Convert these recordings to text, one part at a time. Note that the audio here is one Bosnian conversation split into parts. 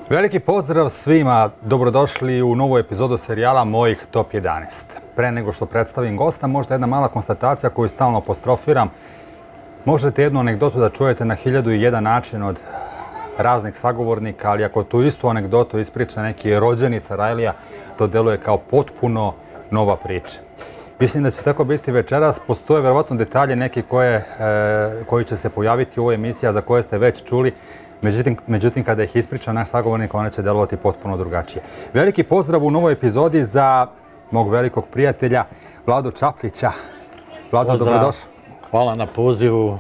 Veliki pozdrav svima, dobrodošli u novu epizodu serijala Mojih Top 11. Pre nego što predstavim gosta, možda jedna mala konstatacija koju stalno apostrofiram. Možete jednu anegdotu da čujete na 1001 način od raznih sagovornika, ali ako tu istu anegdotu ispriča neki rođeni Sarajlija, to deluje kao potpuno nova priča. Mislim da će tako biti večeras. Postoje verovatno detalje neki koji će se pojaviti u ovoj emisiji, a za koje ste već čuli. Međutim, kada ih ispriča naš sagovornik, one će delovati potpuno drugačije. Veliki pozdrav u novoj epizodi za mog velikog prijatelja, Vladu Čaplića. Vlado, dobrodošao. Hvala na pozivu.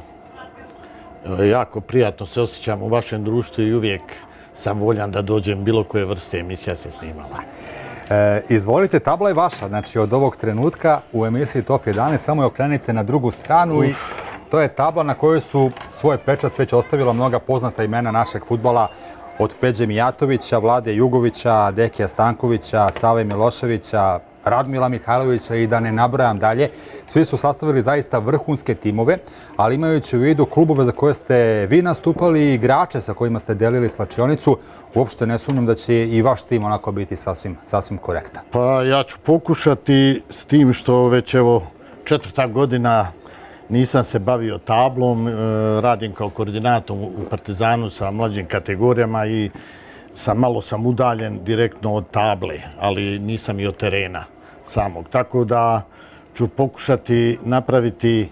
Jako prijatno se osjećam u vašem društvu i uvijek sam voljan da dođem bilo koje vrste emisija se snimala. Izvolite, tabla je vaša. Znači, od ovog trenutka u emisiji Top 11 samo je okrenite na drugu stranu i to je tabla na kojoj su svoj pečat već ostavila mnoga poznata imena našeg fudbala, od Peđe Mijatovića, Vlade Jugovića, Dekija Stankovića, Save Miloševića, Radmila Mihajlovića i da ne nabrajam dalje. Svi su sastavili zaista vrhunske timove, ali imajući u vidu klubove za koje ste vi nastupali i igrače sa kojima ste delili slačionicu, uopšte ne sumnjam da će i vaš tim onako biti sasvim korektan. Pa ja ću pokušati s tim što već evo 4. godina nisam se bavio tablom, radim kao koordinator u Partizanu sa mlađim kategorijama i malo sam udaljen direktno od table, ali nisam i od terena samog. Tako da ću pokušati napraviti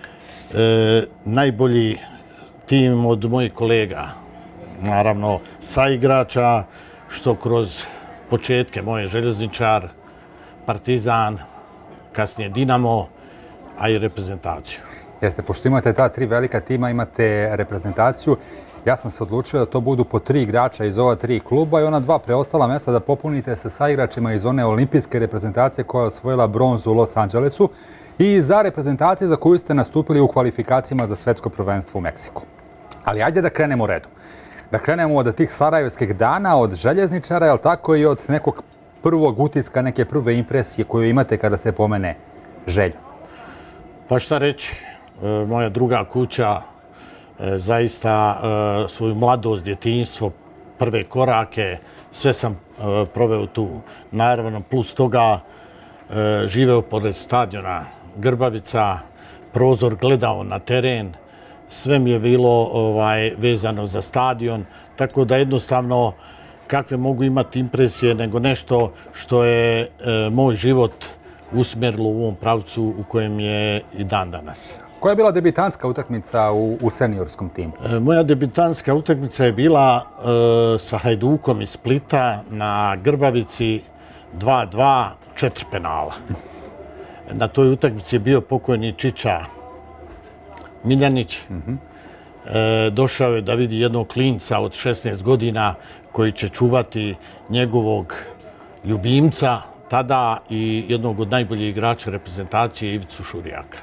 najbolji tim od mojih kolega. Naravno, saigrača, što kroz početke moje Željezničar, Partizan, kasnije Dinamo, a i reprezentaciju. Jeste, pošto imate ta 3 velika tima, imate reprezentaciju. Ja sam se odlučio da to budu po 3 igrača iz ova 3 kluba i ona 2 preostala mjesta da popunite se sa igračima iz one olimpijske reprezentacije koja je osvojila bronzu u Los Angelesu i za reprezentacije za koju ste nastupili u kvalifikacijama za svetsko prvenstvo u Meksiku. Ali ajde da krenemo redom. Da krenemo od tih sarajevskih dana, od Željezničara, jel tako, i od nekog prvog utiska, neke prve impresije koju imate kada se pomene Želja. Pa šta reći, moja druga kuća, zaista svoju mladost, djetinjstvo, prve korake, sve sam proveo tu. Naravno, plus toga živeo pored stadiona Grbavica, prozor gledao na teren, sve mi je bilo vezano za stadion, tako da jednostavno kakve mogu imati impresije nego nešto što je moj život usmjerilo u ovom pravcu u kojem je i dan danas. Koja je bila debitantska utakmica u seniorskom timu? Moja debitantska utakmica je bila sa Hajdukom iz Splita na Grbavici 2-2, 4 penala. Na toj utakmici je bio pokojni Čiča Miljanić. Došao je da vidi jednog klinca od 16 godina koji će čuvati njegovog ljubimca, tada i jednog od najboljih igrača reprezentacije, Ivicu Šurijaka.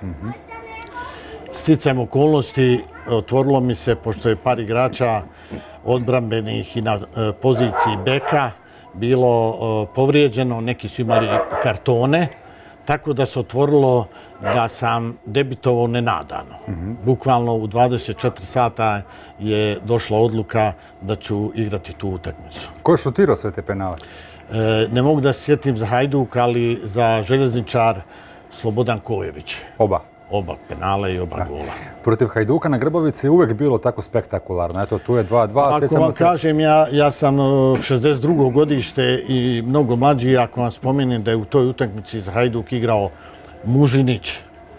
Sticajem okolnosti otvorilo mi se, pošto je par igrača odbrambenih i na poziciji beka bilo povrijeđeno, neki su imali kartone, tako da se otvorilo da sam debitovao nenadano. Bukvalno u 24 sata je došla odluka da ću igrati tu utakmicu. Ko je šutirao sve te penale? Ne mogu da se sjetim za Hajduk, ali za Željezničar Slobodan Kojević. Oba penala i oba gola. Protiv Hajduka na Grbavici je uvek bilo tako spektakularno. Eto, tu je 2-2. Ako vam kažem, ja sam 62. godište i mnogo mlađi, ako vam spomenem da je u toj utakmici za Hajduk igrao Mužinić,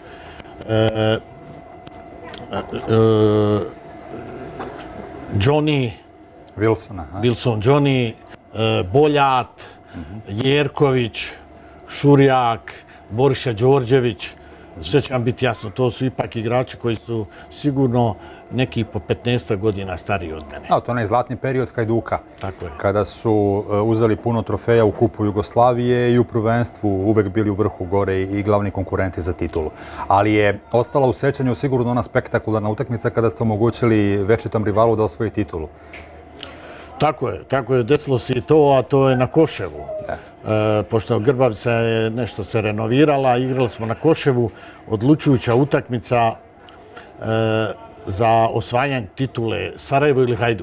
Johnny, Wilson Johnny, Boljat, Jerković, Šurijak, Boriša Đorđević. Sve će vam biti jasno, to su ipak igrači koji su sigurno neki po 15 godina stariji od mene. To je onaj zlatni period Hajduka. Tako je. Kada su uzeli puno trofeja u Kupu Jugoslavije i u prvenstvu uvek bili u vrhu gore i glavni konkurenti za titulu. Ali je ostala u sećanju sigurno ona spektakularna utakmica kada ste omogućili večitom rivalu da osvoji titulu. Tako je, desilo se i to, a to je na Koševu. Pošto Grbavica je nešto se renovirala, igrali smo na Koševu, odlučujuća utakmica za osvajanje titule Sarajevo ili Hajduk.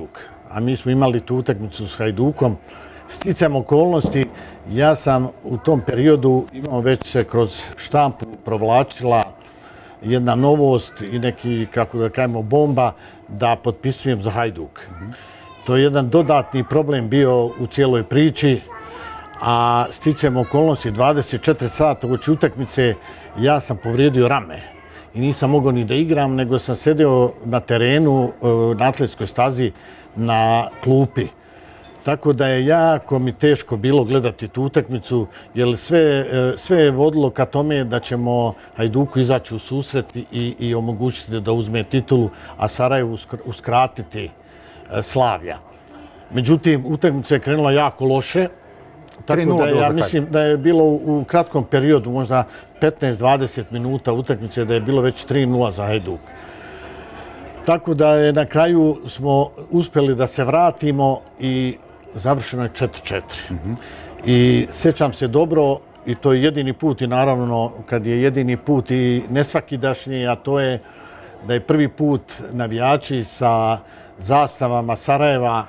a mi smo imali tu utakmicu s Hajdukom. Sticajem okolnosti, ja sam u tom periodu imao već se kroz štampu provlačila jedna novost i neki, kako da kažemo, bomba da potpisujem za Hajduk. To je jedan dodatni problem bio u cijeloj priči, a sticajem okolnosti 24 sata uoči utakmice ja sam povrijedio rame i nisam mogao ni da igram, nego sam sedio na terenu, na atletskoj stazi, na klupi. Tako da je jako mi teško bilo gledati tu utakmicu, jer sve je vodilo ka tome da ćemo Hajduku izaći u susret i omogućiti da uzme titulu, a Sarajevu uskratiti Slavija. Međutim, utakmica je krenula jako loše, tako da ja mislim da je bilo u kratkom periodu, možda 15-20 minuta utakmice, da je bilo već 3-0 za Hajduk. Tako da je na kraju smo uspjeli da se vratimo i završeno je 4-4. I sjećam se dobro, i to je jedini put, i naravno kad je jedini put i nesvakidašnji, a to je da je prvi put navijači sa zastavama Sarajeva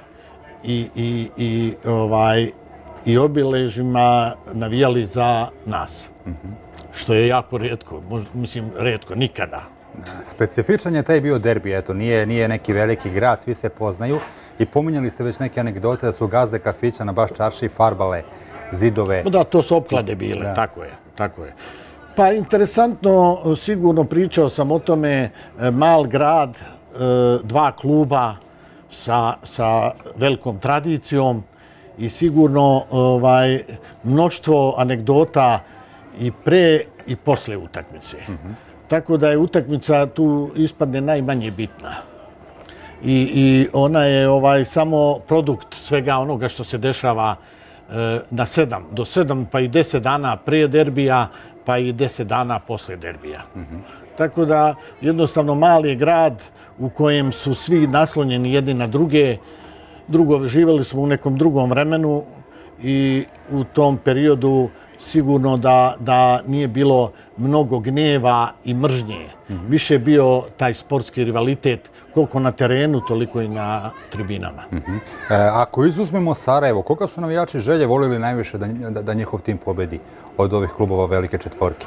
i obilježjima navijali za nas. Što je jako rijetko, mislim rijetko, nikada. Specifičan je taj bio derbi, eto, nije neki veliki grad, svi se poznaju. I pominjali ste već neke anegdote da su gazde kafića na baš čarši farbale zidove. Da, to su opklade bile, tako je. Pa interesantno, sigurno pričao sam o tome, mal grad, 2 kluba sa velikom tradicijom i sigurno mnoštvo anegdota i pre i posle utakmice. Tako da je utakmica tu ispadne najmanje bitna. I ona je samo produkt svega onoga što se dešava na 7, do 7 pa i 10 dana prije derbija, pa i 10 dana posle derbija. Tako da jednostavno mali je grad u kojem su svi naslonjeni jedni na druge. Drugo, živjeli smo u nekom drugom vremenu i u tom periodu sigurno da nije bilo mnogo gnjeva i mržnje. Više je bio taj sportski rivalitet, koliko na terenu, toliko i na tribinama. Ako izuzmemo Sarajevo, koga su navijači Želje volili najviše da njihov tim pobedi od ovih klubova velike četvorke?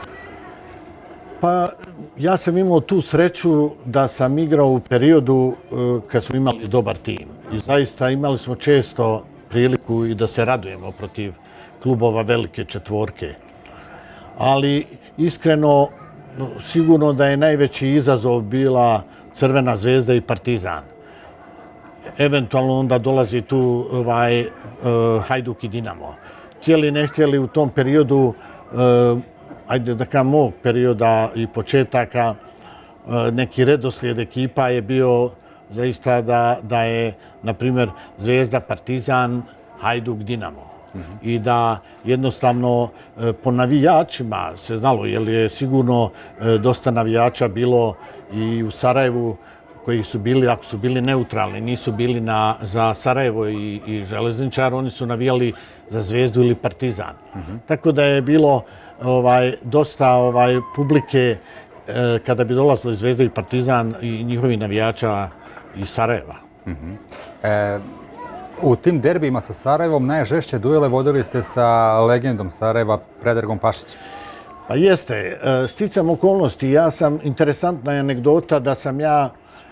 Pa ja sam imao tu sreću da sam igrao u periodu kad smo imali dobar tim. I zaista imali smo često priliku i da se radujemo protiv klubova velike četvorke. Ali iskreno, sigurno da je najveći izazov bila Crvena zvezda i Partizan. Eventualno onda dolazi tu Hajduk i Dinamo. Htjeli, ne htjeli u tom periodu, ajde da kažem mog perioda i početaka, neki redoslijed ekipa je bio zaista da je, na primjer, Zvezda, Partizan, Hajduk, Dinamo. I da jednostavno po navijačima se znalo, jer je sigurno dosta navijača bilo i u Sarajevu koji su bili, ako su bili neutralni, nisu bili za Sarajevo i Železničar, oni su navijali za Zvezdu ili Partizan. Tako da je bilo dosta publike kada bi dolazilo i Zvezda i Partizan i njihovi navijača iz Sarajeva. U tim derbijima sa Sarajevom najžešće duele vodili ste sa legendom Sarajeva, Predragom Pašićem. Pa jeste. Sticam okolnosti. Ja sam, interesantna je anegdota da sam ja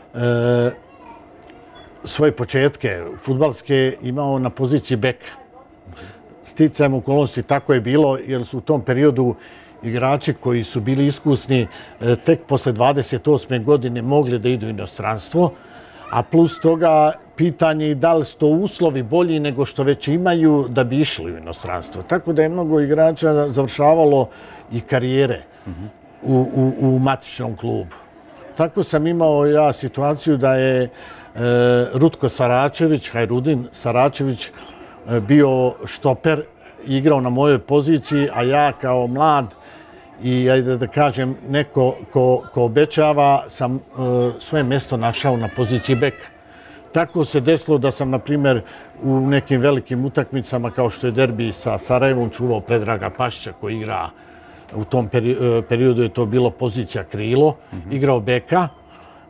svoje početke fudbalske imao na poziciji beka. Sticajem okolnosti tako je bilo, jer su u tom periodu igrači koji su bili iskusni tek posle 28. godine mogli da idu u inostranstvo, a plus toga pitanje je da li su to uslovi bolji nego što već imaju da bi išli u inostranstvo. Tako da je mnogo igrača završavalo i karijere u matičnom klubu. Tako sam imao ja situaciju da je Rutko Saračević, Hajrudin Saračević, bio štoper, igrao na mojoj poziciji, a ja kao mlad i, ajde da kažem, neko ko obećava, sam svoje mjesto našao na poziciji beka. Tako se desilo da sam, na primjer, u nekim velikim utakmicama, kao što je derbi sa Sarajevom, čuvao Predraga Pašića koji igra, u tom periodu je to bilo pozicija krilo, igrao beka,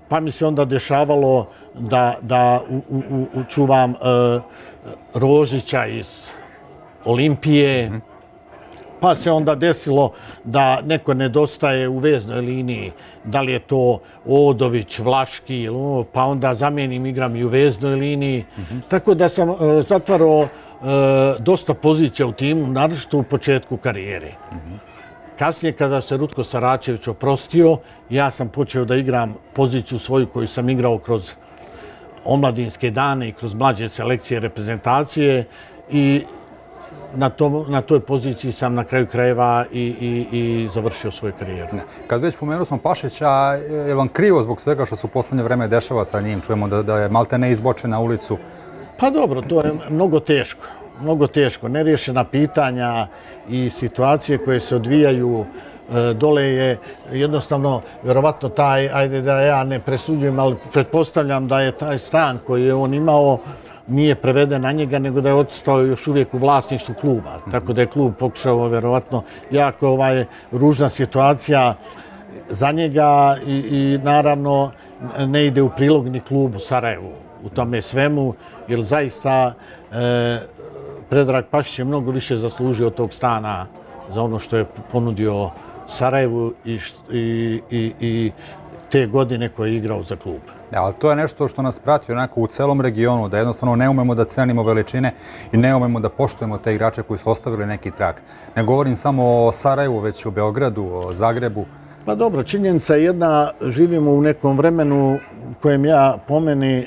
pa mi se onda dešavalo da čuvam Rožića iz Olimpije, pa se onda desilo da neko nedostaje u veznoj liniji, da li je to Odović, Vlaški, pa onda zamijenim, igram i u veznoj liniji. Tako da sam zatvarao dosta pozicija u timu, naročito u početku karijere. Kasnije, kada se Rutko Saračević oprostio, ja sam počeo da igram poziciju svoju koju sam igrao kroz omladinske dane i kroz mlađe selekcije reprezentacije i na toj poziciji sam na kraju krajeva i završio svoju karijeru. Kad već pomenuo smo Pašića, je vam krivo zbog svega što se u poslednje vreme dešava sa njim? Čujemo da je malte ne izbočen na ulicu. Pa dobro, to je mnogo teško. Mnogo teško. Neriješena pitanja i situacije koje se odvijaju dole je jednostavno, vjerovatno taj, ajde da ja ne presuđujem, ali pretpostavljam da je taj stan koji je on imao nije preveden na njega, nego da je ostao još uvijek u vlasništvu kluba. Tako da je klub pokušao, vjerovatno, jako ružna situacija za njega i naravno ne ide u prilog ni klubu Sarajevu u tome svemu, jer zaista Predrag Pašić je mnogo više zaslužio od tog stana za ono što je ponudio Sarajevu i te godine koje je igrao za klub. Ali to je nešto što nas prati onako u celom regionu, da jednostavno ne umemo da cenimo veličine i ne umemo da poštujemo te igrače koji su ostavili neki trag. Ne govorim samo o Sarajevu, već o Beogradu, o Zagrebu. Pa dobro, činjenica je jedna, živimo u nekom vremenu kojem ja po meni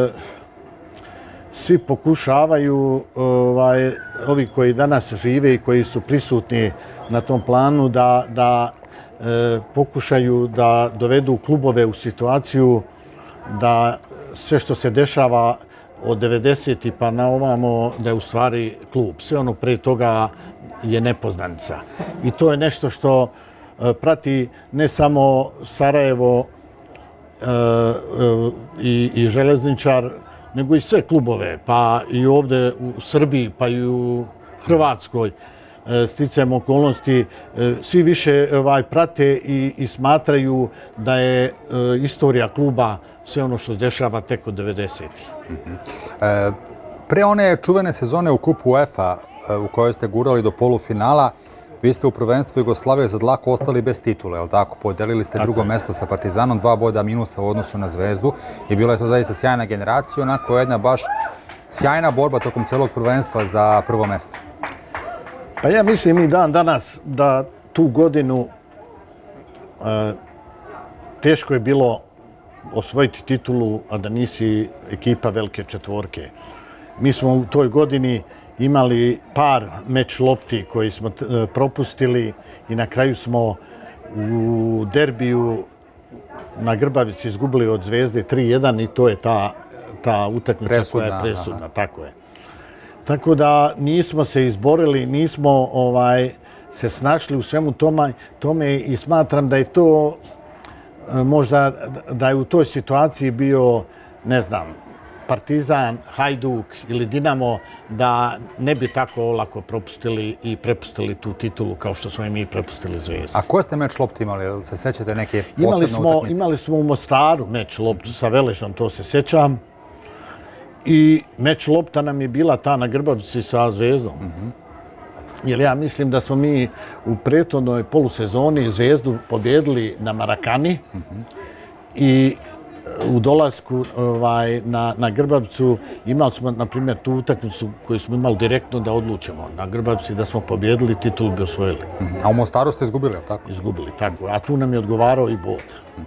svi pokušavaju, ovi koji danas žive i koji su prisutni na tom planu, da pokušaju da dovedu klubove u situaciju da sve što se dešava od 90. pa na ovamo da je u stvari klub. Sve ono pre toga je nepoznanica. I to je nešto što prati ne samo Sarajevo i Železničar, nego i sve klubove, pa i ovdje u Srbiji, pa i u Hrvatskoj. Sticajem okolnosti, svi više prate i smatraju da je istorija kluba sve ono što se dešava tek od 90-ih. Pre one čuvene sezone u kupu UEFA u kojoj ste gurali do polufinala, vi ste u prvenstvu Jugoslavije za dlaku ostali bez titule, je li tako? Podelili ste drugo mesto sa Partizanom, 2 boda minusa u odnosu na Zvezdu i bila je to zaista sjajna generacija, onako jedna baš sjajna borba tokom celog prvenstva za prvo mesto. Pa ja mislim i dan danas da tu godinu teško je bilo osvojiti titulu, a da nisi ekipa velike četvorke. Mi smo u toj godini imali par meč lopti koji smo propustili i na kraju smo u derbiju na Grbavici izgubili od Zvezde 3-1 i to je ta utakmica koja je presudna. Tako je. Tako da nismo se izborili, nismo se snašli u svemu tome i smatram da je to možda da je u toj situaciji bio, ne znam, Partizan, Hajduk ili Dinamo, da ne bi tako olako propustili i prepustili tu titulu kao što smo i mi prepustili Zvezdu. A koje ste meč lopti imali? Jel se sećate neke posebne utakmice? Imali smo u Mostaru meč loptu sa Veležom, to se sećam. I meč lopta nam je bila ta na Grbavici sa Zvezdom. Jer ja mislim da smo mi u prethodnoj polusezoni Zvezdu pobjedili na Marakani i u dolasku na Grbavicu imali smo, na primjer, tu utakmicu koju smo imali direktno da odlučimo na Grbavici, da smo pobjedili, titulu bi osvojili. A u Mostaru ste izgubili, ali tako? Izgubili, tako. A tu nam je odgovarao i bod.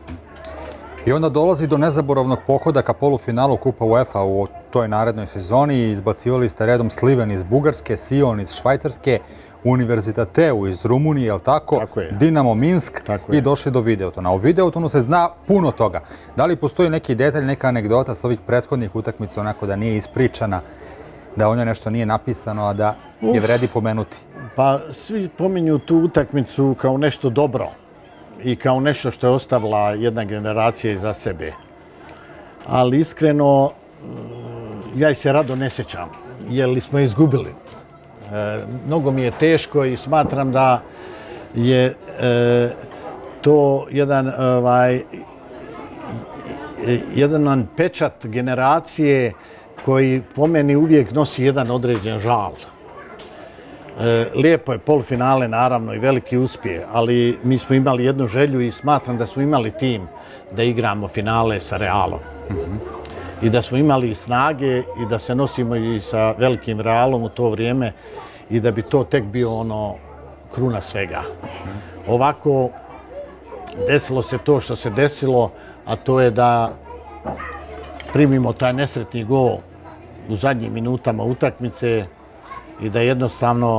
I onda dolazi do nezaboravnog pohoda ka polufinalu Kupa UEFA u toj narednoj sezoni. Izbacivali ste redom Sliven iz Bugarske, Sion iz Švajcarske, Univerzitateu iz Rumunije, je li tako? Dinamo Minsk i došli do Videotona. U Videotonu se zna puno toga. Da li postoji neki detalj, neka anegdota s ovih prethodnih utakmica onako da nije ispričana, da o njoj nešto nije napisano, a da je vredi pomenuti? Pa svi pominju tu utakmicu kao nešto dobro i kao nešto što je ostavila jedna generacija iza sebe. Ali iskreno, ja se rado ne sjećam, jer smo izgubili. Mnogo mi je teško i smatram da je to jedan pečat generacije koji po meni uvijek nosi jedan određen žal. Lijepo je polufinale, naravno, i veliki uspjeh, ali mi smo imali jednu želju i smatram da smo imali tim da igramo finale sa Realom. I da smo imali snage i da se nosimo i sa velikim Realom u to vrijeme i da bi to tek bio ono kruna svega. Ovako, desilo se to što se desilo, a to je da primimo taj nesretni gol u zadnjim minutama utakmice i da jednostavno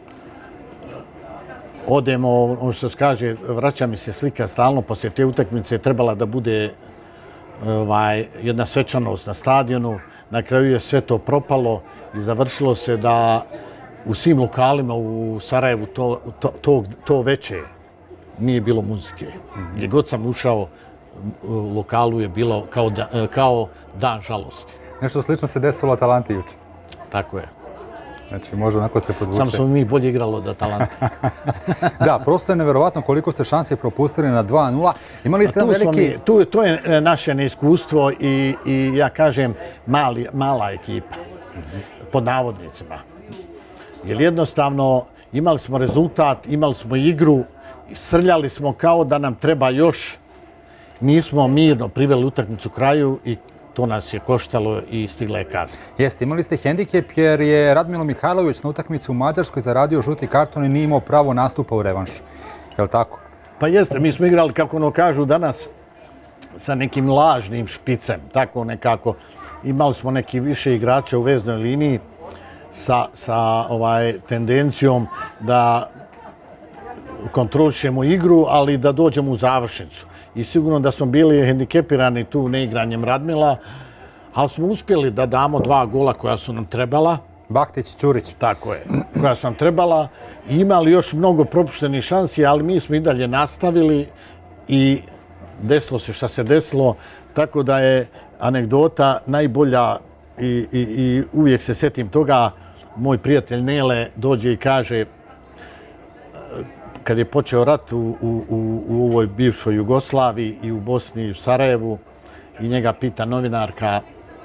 odemo, ono što se kaže, vraća mi se slika stalno, poslije te utakmice trebala da bude jedna svečanost na stadionu. Na kraju je sve to propalo i završilo se da u svim lokalima u Sarajevu to veče nije bilo muzike. Gdje god sam ušao u lokalu je bilo kao dan žalosti. Nešto slično se desilo Atalanti juče. Tako je. Znači, može onako se podvuče. Samo smo mi bolje igrali od Atalante. Da, prosto je neverovatno koliko ste šanse propustili na 2-0. Imali ste veliki... To je naše neiskustvo i ja kažem mala ekipa, pod navodnicima. Jer jednostavno imali smo rezultat, imali smo igru, srljali smo kao da nam treba još. Nismo mirno priveli utakmicu kraju i to nas je koštalo i stigla je kazna. Jeste, imali ste hendikep jer je Radmilo Mihajlović na utakmici u Mađarskoj zaradio žuti karton i nije imao pravo nastupa u revanšu. Je li tako? Pa jeste, mi smo igrali, kako ono kažu danas, sa nekim lažnim špicem, tako nekako. Imali smo neki više igrača u veznoj liniji sa tendencijom da kontrolišemo igru, ali da dođemo u završnicu. I sigurno da smo bili hendikepirani tu neigranjem Radmila, ali smo uspjeli da damo 2 gola koja su nam trebala. Baktić, Ćurić. Tako je, koja su nam trebala. I imali još mnogo propuštenih šansi, ali mi smo i dalje nastavili i desilo se šta se desilo. Tako da je anegdota najbolja i uvijek se sjetim toga. Moj prijatelj Nele dođe i kaže, kad je počeo rat u ovoj bivšoj Jugoslaviji i u Bosni i u Sarajevu, i njega pita novinarka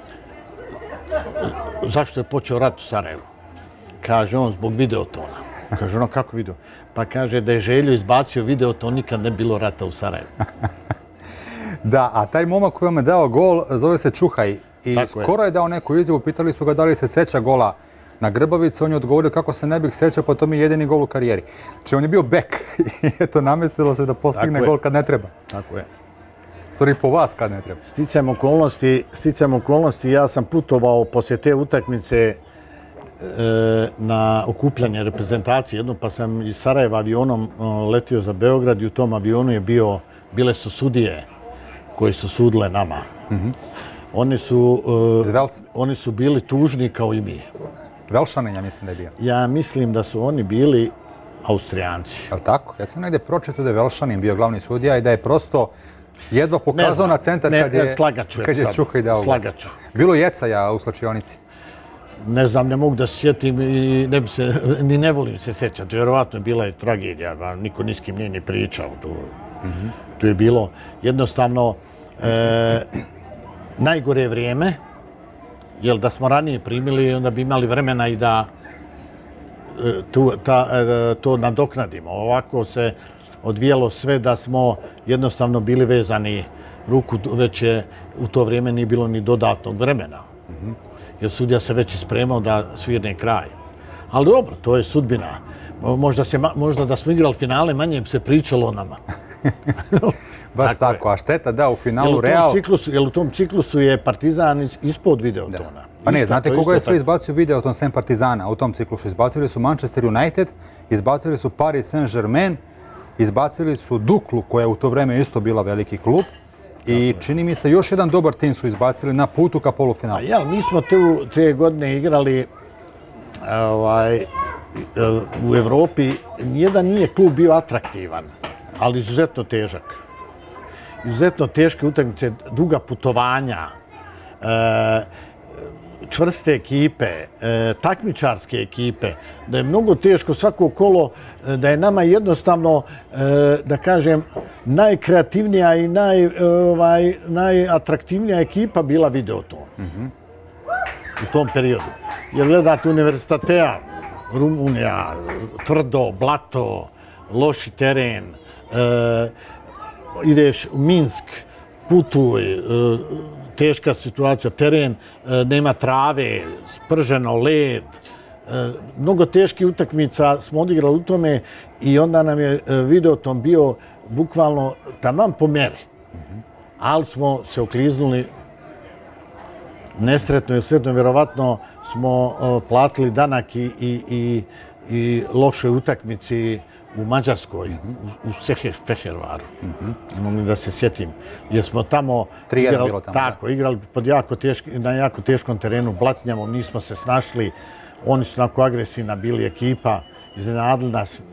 zašto je počeo rat u Sarajevu. Kaže on, zbog videotona. Kaže ono, kako video? Pa kaže da je Željo izbacio videoton, nikad ne bilo rata u Sarajevu. Da, a taj momak koji vam je dao gol zove se Čuhaj i skoro je dao neku izjavu, pitali su ga da li se sjeća gola na Grbavici, on je odgovorio kako se ne bih sjećao, pa to mi je jedini gol u karijeri. Znači on je bio bek i eto namestilo se da postigne gol kad ne treba. Tako je. Stvari po vas kad ne treba. Sticajem okolnosti, ja sam putovao poslije te utakmice na okupljanje reprezentacije jednom, pa sam iz Sarajeva avionom letio za Beograd i u tom avionu bile su sudije koji su sudile nama. Oni su bili tužni kao i mi. Velšanin, ja mislim da je bio. Ja mislim da su oni bili Austrijanci. Je li tako? Ja sam negdje pročitao da je Velšanin bio glavni sudija i da je prosto jedva pokazao na centar kad je Čuhaj dao. Slagaću. Bilo jecaja u slačionici? Ne znam, ne mogu da se sjetim i ni ne volim se sjećati. Vjerovatno je bila i tragedija, niko ni s kim nije ni pričao. Tu je bilo jednostavno najgore vrijeme, jer da smo ranije primili, onda bi imali vremena i da to nadoknadimo. Ovako se odvijalo sve da smo jednostavno bili vezani ruku, već je u to vrijeme nije bilo ni dodatnog vremena. Jer sudija se već ispremao da svirne kraj. Ali dobro, to je sudbina. Možda da smo igrali finale, manje bi se pričalo o nama. Baš tako, a šteta da u finalu Real... Jer u tom ciklusu je Partizan ispod videotona. Pa ne, znate koga je sve izbacio videoton sem Partizana u tom ciklusu? Izbacili su Manchester United, izbacili su Paris Saint-Germain, izbacili su Duklu, koja je u to vrijeme isto bila veliki klub. I čini mi se još jedan dobar tim su izbacili na putu ka polufinalu. Mi smo te godine igrali u Evropi. Nijedan nije klub bio atraktivan, ali izuzetno težak. Izuzetno teške utakmice, duga putovanja. čvrste ekipe, takmičarske ekipe, da je mnogo teško svako kolo, da je nama jednostavno, da kažem, najkreativnija i najatraktivnija ekipa bila Videoton. U tom periodu. Jer gledate Univerzitatea, Rumunija, tvrdo, blato, loši teren, ideš u Minsk, putuj, teška situacija, teren, nema trave, sprženo, led. Mnogo teških utakmica smo odigrali u tome i onda nam je Videoton bio bukvalno taman po meri. Ali smo se okliznuli nesretno i sretno, vjerovatno smo platili danak i lošoj utakmici u Mađarskoj, u Fehervaru. Mogu da se sjetim. Jer smo tamo igrali na jako teškom terenu, blatnjavom, nismo se snašli. Oni su onako agresivna bili ekipa, iznenadili nas,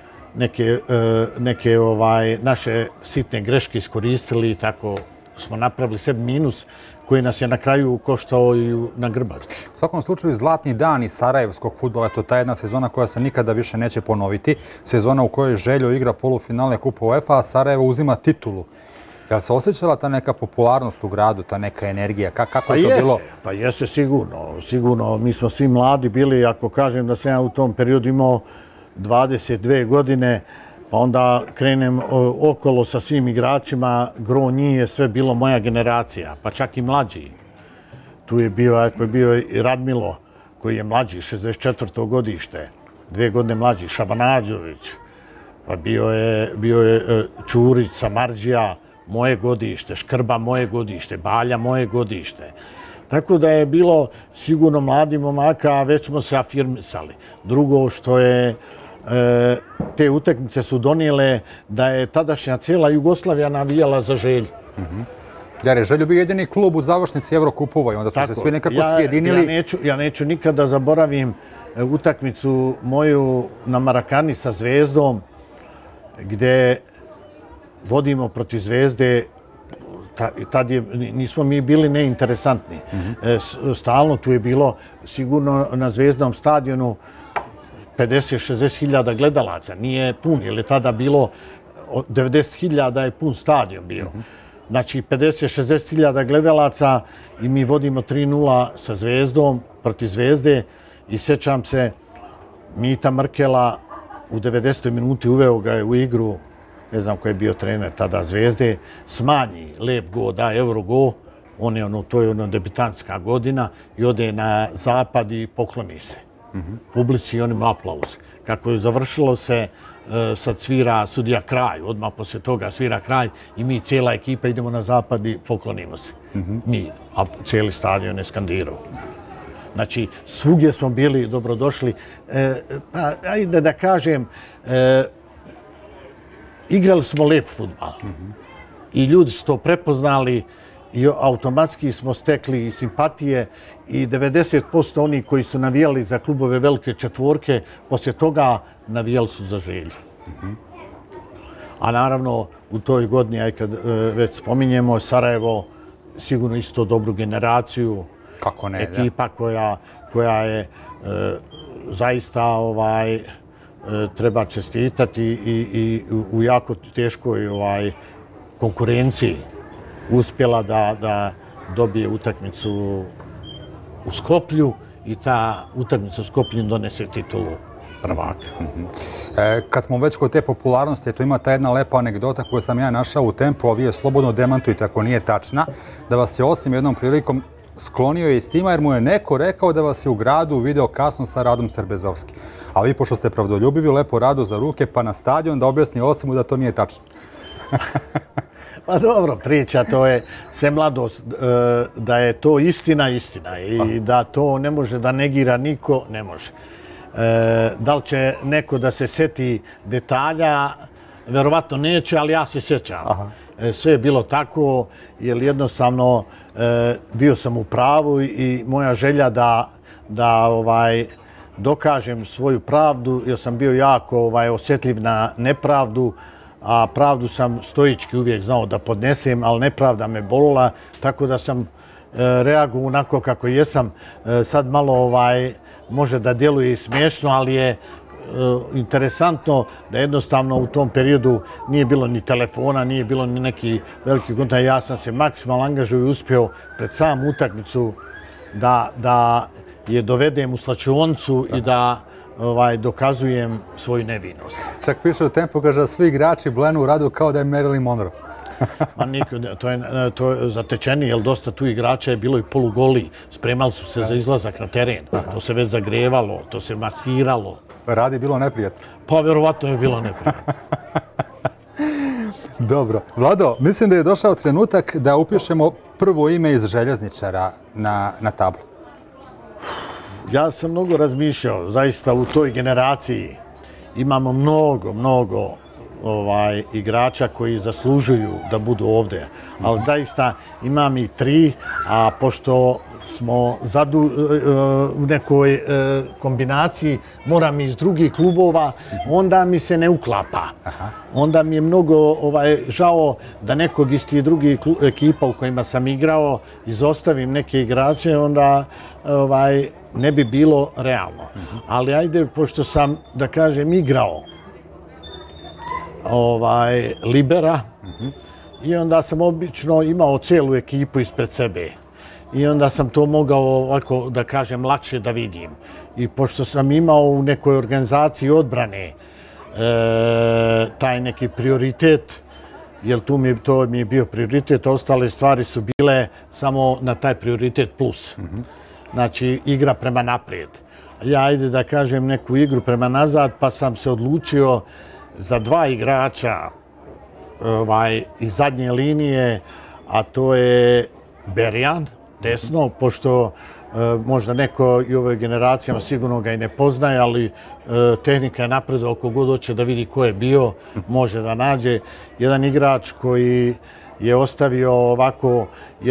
neke naše sitne greške iskoristili i tako smo napravili sebi minus koji nas je na kraju koštao i na Grbavici. U svakom slučaju, zlatni dan iz sarajevskog fudbala, to je ta jedna sezona koja se nikada više neće ponoviti. Sezona u kojoj Željo igra polufinale Kupa UEFA, a Sarajevo uzima titulu. Je li se osjećala ta neka popularnost u gradu, ta neka energija? Kako je to bilo? Pa jeste, sigurno. Mi smo svi mladi bili, ako kažem da sam ja u tom periodu imao 22 godine, pa onda krenem okolo sa svim igračima, gro njih je sve bilo moja generacija, pa čak i mlađi. Tu je bio i Radmilo, koji je mlađi, 64. godište, 2 godine mlađi, Šabanađović, pa bio je Čurić, Samardžija, moje godište, Škrba moje godište, Balja moje godište. Tako da je bilo sigurno mladi momaka, a već smo se afirmisali. Drugo što je te utakmice su donijele da je tadašnja cijela Jugoslavija navijala za Želju. Jer je Željo bio jedini klub u završnici Evrokupova i onda su se svi nekako sjedinili. Ja neću nikada zaboravim utakmicu moju na Marakani sa Zvezdom, gdje vodimo protiv Zvezde. Tad nismo mi bili neinteresantni. Stalno tu je bilo sigurno na Zvezdnom stadionu 50-60 hiljada gledalaca. Nije pun, jer je tada bilo 90 hiljada je pun stadion bio. Znači 50-60 hiljada gledalaca i mi vodimo 3-0 sa Zvezdom, protiv Zvezde i sjećam se Mita Mrkela u 90. minuti uveo ga je u igru, ne znam ko je bio trener tada Zvezde, smanji lep go, da Eurogo, to je debitantska godina i ode na zapad i pokloni se. Publici i onim aplauz. Kako je završilo se, sad svira sudija kraj, odmah poslije toga svira kraj i mi cijela ekipa idemo na zapad i poklonimo se. Mi, a cijeli stadion je skandirao. Znači, svugdje smo bili dobrodošli. Ajde da kažem, igrali smo lijep fudbal. I ljudi su to prepoznali i automatski smo stekli simpatije i 90% onih koji su navijali za klubove velike četvorke, poslije toga navijali su za Želju. A naravno, u toj godini, aj kad već spominjemo, Sarajevo sigurno isto dobru generaciju. Kako ne, ekipa koja je zaista treba čestitati i u jako teškoj konkurenciji uspjela da dobije utakmicu u Skoplju i ta utakmica u Skoplju donese titulu prvaka. Kad smo već kod te popularnosti, to ima ta jedna lepa anegdota koju sam ja našao u Tempu, a vi je slobodno demantujte ako nije tačna, da vas je osim jednom prilikom sklonio iz tima jer mu je neko rekao da vas je u gradu video kasno sa Radom Serbezovski. A vi, pošto ste pravdoljubivi, lepo rado za ruke, pa na stadion da objasni Osimu da to nije tačno. Pa dobro, priča, to je sve mladost, da je to istina i da to ne može da negira niko, ne može. Da li će neko da se seti detalja, verovatno neće, ali ja se sjećam. Sve je bilo tako, jer jednostavno bio sam u pravu i moja želja da dokažem svoju pravdu, jer sam bio jako osjetljiv na nepravdu, a pravdu sam stoički uvijek znao da podnesem, ali nepravda me bolila, tako da sam reaguo onako kako jesam. Sad malo može da djeluje i smiješno, ali je interesantno da jednostavno u tom periodu nije bilo ni telefona, nije bilo ni neki veliki kontakt. Ja sam se maksimalno angažovao i uspio pred samu utakmicu da je dovedem u slačionicu i da dokazujem svoju nevinost. Čak piše u Tempu, kaže da svi igrači blenu u radu kao da je Marilyn Monroe. Ma to je zatečeni, jer dosta tu igrača je bilo i polugoli. Spremali su se za izlazak na teren. To se već zagrevalo, to se masiralo. Radi je bilo neprijatno. Pa vjerovatno je bilo neprijatno. Dobro. Vlado, mislim da je došao trenutak da upišemo prvo ime iz Željezničara na tablu. Ja sam mnogo razmišljao, zaista u toj generaciji imamo mnogo igrača koji zaslužuju da budu ovdje, ali zaista imam i 3, a pošto smo u nekoj kombinaciji, moram iz drugih klubova, onda mi se ne uklapa. Onda mi je mnogo žao da nekog iz tih drugih ekipa u kojima sam igrao izostavim neke igrače, onda ne bi bilo realno. Ali ajde, pošto sam, da kažem, igrao libera i onda sam obično imao cijelu ekipu ispred sebe. I onda sam to mogao, ovako da kažem, lakše da vidim. I pošto sam imao u nekoj organizaciji odbrane taj neki prioritet, jer to mi je bio prioritet, a ostale stvari su bile samo na taj prioritet plus. Znači, igra prema naprijed. Ja, ajde da kažem, neku igru prema nazad, pa sam se odlučio za 2 igrača iz zadnje linije, a to je Berjan, desno, pošto možda neko i u ovoj generacijama sigurno ga i ne poznaje, ali tehnika je napredovala, ako god hoće da vidi ko je bio, može da nađe. Jedan igrač koji je ostavio ovako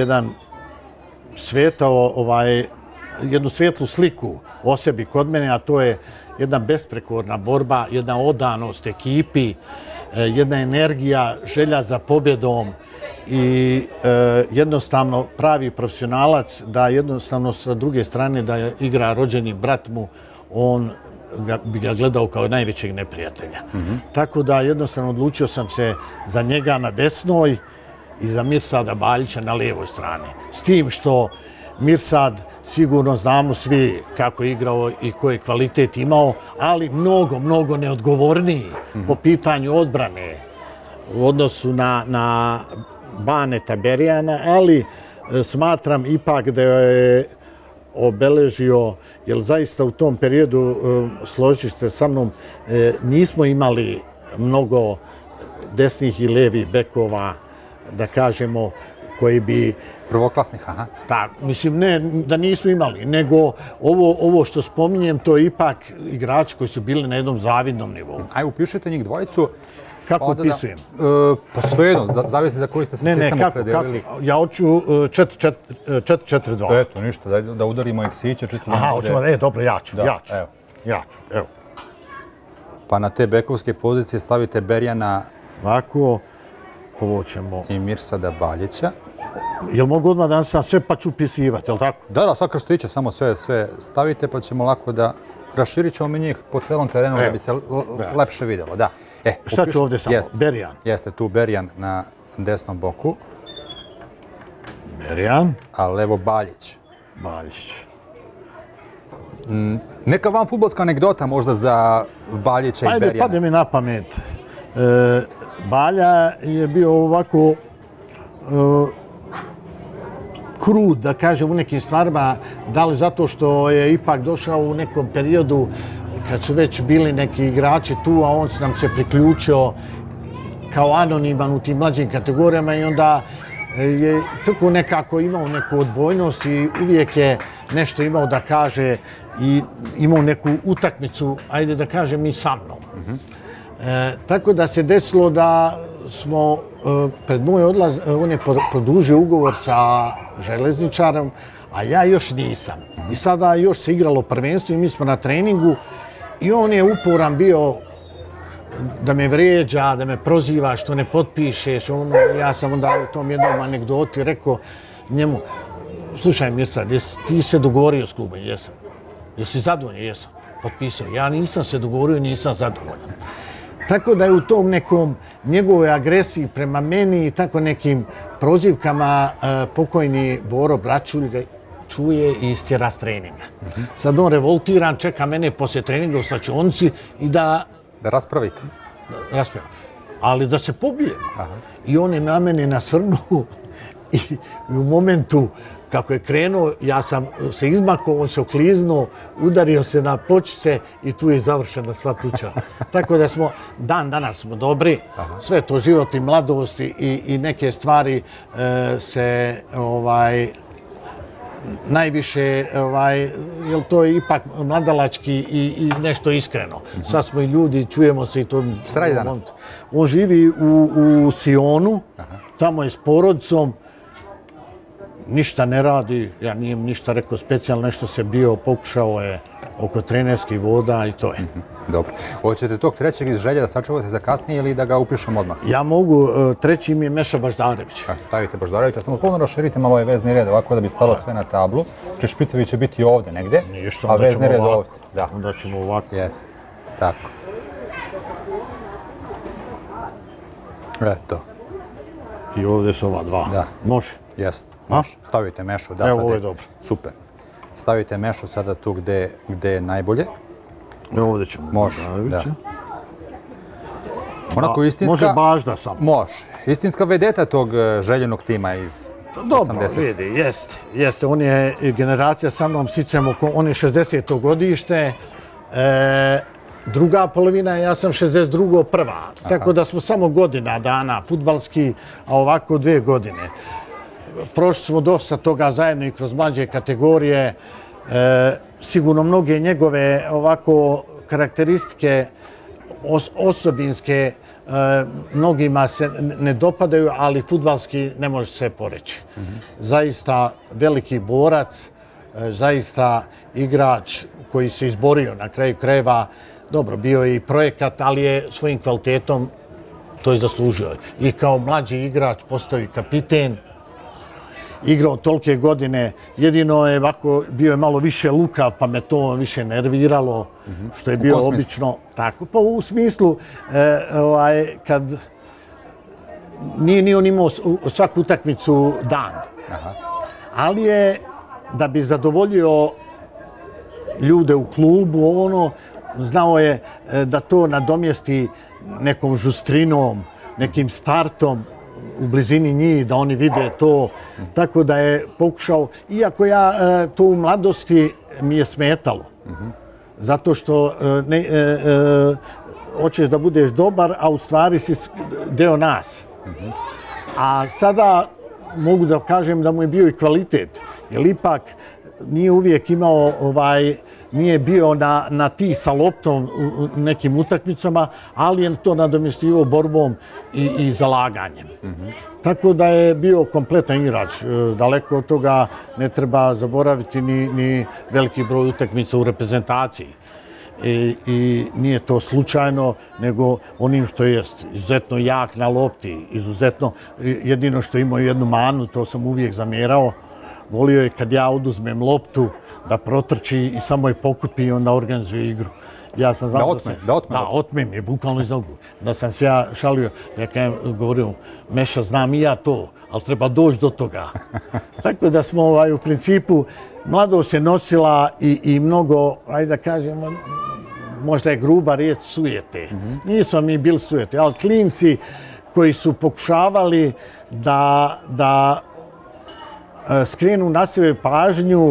jednu svetlu sliku o sebi kod mene, a to je jedna besprekorna borba, jedna odanost ekipi, jedna energija, želja za pobjedom i jednostavno pravi profesionalac, da jednostavno sa druge strane da igra rođeni brat mu, on bi ga gledao kao najvećeg neprijatelja. Tako da jednostavno odlučio sam se za njega na desnoj i za Mirsada Baljića na lijevoj strani. S tim što Mirsad sigurno znamo svi kako je igrao i koji kvalitet imao, ali mnogo neodgovorniji po pitanju odbrane u odnosu na Baneta Berjana, ali smatram ipak da je obeležio, jer zaista u tom periodu, složite sa mnom, nismo imali mnogo desnih i levih bekova, da kažemo, koji bi... Prvoklasnih, aha. Da, mislim, ne da nismo imali, nego ovo što spominjem, to je ipak igrači koji su bili na jednom zavidnom nivou. Aj, upišite njih dvojicu. Kako upisujem? Pa svejedno, zavisi za koji ste se sistem opredelili. Ja hoću 4-4-2. Eto, ništa, da udarimo eksiće, čisto... Aha, hoćemo, dobro, ja ću. Evo. Pa na te bekovske pozicije stavite Berjana... Ovako, ovo ćemo... I Mirsada Baljića. Jel mogu odmah danas sam sve pa ću upisivati, jel tako? Da, sad krstiće, samo sve stavite pa ćemo lako da... Raširit ćemo mi njih po celom terenu da bi se lepše vidjelo, da. Šta ću ovdje samo? Berjan. Jeste tu Berjan na desnom boku. Berjan. A levo Baljić. Baljić. Neka vam fudbalska anegdota možda za Baljića i Berjana. Ajde, pade mi na pamet. Balja je bio ovako krut, da kažem, u nekim stvarima, da li zato što je ipak došao u nekom periodu kad su već bili neki igrači tu, a on se nam se priključio kao anoniman u tim mlađim kategorijama i onda je tako nekako imao neku odbojnost i uvijek je nešto imao da kaže i imao neku utakmicu, ajde da kažem, i sa mnom. Tako da se desilo da smo pred moj odlaz, on je produžio ugovor sa Železničarom, a ja još nisam. I sada još se igralo prvenstvo i mi smo na treningu i on je uporan bio da me vrijeđa, da me proziva što ne potpišeš. Ja sam onda u tom jednom anegdoti rekao njemu, slušaj Mirsad, ti se dogovorio s klubom? Jesam. Jesi zadovoljan? Jesam. Potpisao. Ja nisam se dogovorio, nisam zadovoljan. Tako da je u tom nekom njegovoj agresiji prema meni i tako nekim prozivkama pokojni Boro Bračulj ga čuje i istjera s treninga. Sad on revoltiran, čeka mene poslije treninga u slačionici i da raspravite. Ali da se pobijemo. I on je na mene nasrnuo i u momentu kako je krenuo, ja sam se izmakao, on se okliznuo, udario se na pločice i tu je završena sva tuča. Tako da smo, danas smo dobri, sve to život i mladost i neke stvari se najviše, jer to je ipak mladalački i nešto iskreno. Sad smo i ljudi, čujemo se i to. Šta radi danas? On živi u Sionu, tamo je s porodicom, ništa ne radi, ja nijem ništa rekao specijalno, nešto se bio, pokušao je oko trenerskih voda i to je. Dobro. Hoćete tog trećeg iz Želja da sačuvate za kasnije ili da ga upišemo odmah? Ja mogu, treći mi je Meša Baždarević. Stavite Baždarevića, samo ponovno raširite malo ovaj vezni red, ovako da bi stalo sve na tablu. Znači Špicevi će biti ovdje negdje, a vezni red ovdje. Onda ćemo ovako. Jes, tako. Eto. I ovdje su ova dva. Da. Može? Jeste. Stavite Mešu. Evo, ovo je dobro. Super. Stavite Mešu sada tu gde je najbolje. Evo ovdje ćemo. Može, da. Onako istinska... Može Bažda samo. Može. Istinska vedeta tog Željenog tima iz 80. Dobro, vidi, jeste. On je generacija sa mnom, stičemo, on je 60. godište, druga polovina, ja sam 62. prva. Tako da smo samo godina dana, fudbalski, a ovako 2 godine. Prošli smo dosta toga zajedno i kroz mlađe kategorije. Sigurno mnoge njegove ovako karakteristike osobinske mnogima se ne dopadaju, ali fudbalski ne može se poreći. Zaista veliki borac, zaista igrač koji se izborio na kraju krajeva. Dobro, bio je i projekat, ali je svojim kvalitetom to je zaslužio. I kao mlađi igrač postao i kapiten. Igrao tolike godine, jedino je ovako, bio je malo više luka, pa me to više nerviralo, što je bio obično tako. Pa u smislu, kad nije on imao svaku utakmicu dan, ali je, da bi zadovoljio ljude u klubu, znao je da to nadomjesti nekom žustrinom, nekim startom, u blizini njih, da oni vide to. Tako da je pokušao, iako ja to u mladosti mi je smetalo. Zato što hoćeš da budeš dobar, a u stvari si deo nas. A sada mogu da kažem da mu je bio i kvalitet. Jer ipak nije uvijek imao nije bio na ti sa loptom u nekim utakmicama, ali je to nadomjestio borbom i zalaganjem. Tako da je bio kompletan igrač. Daleko od toga ne treba zaboraviti ni veliki broj utakmica u reprezentaciji. I nije to slučajno, nego onim što jest. Izuzetno jak na lopti, izuzetno. Jedino što imao jednu manu, to sam uvijek zamjerao. Volio je kad ja oduzmem loptu, da protrči i samo je pokupi i onda organizuje igru. Ja sam znao da otme mi je, bukvalno iz nogu. Da sam se ja šalio, ja govorio, Meša, znam i ja to, ali treba doći do toga. Tako da smo u principu, mladost se nosila i mnogo, ajde da kažemo, možda je gruba riječ sujete. Nismo mi bili sujete, ali klinci koji su pokušavali da skrenu na sebe pažnju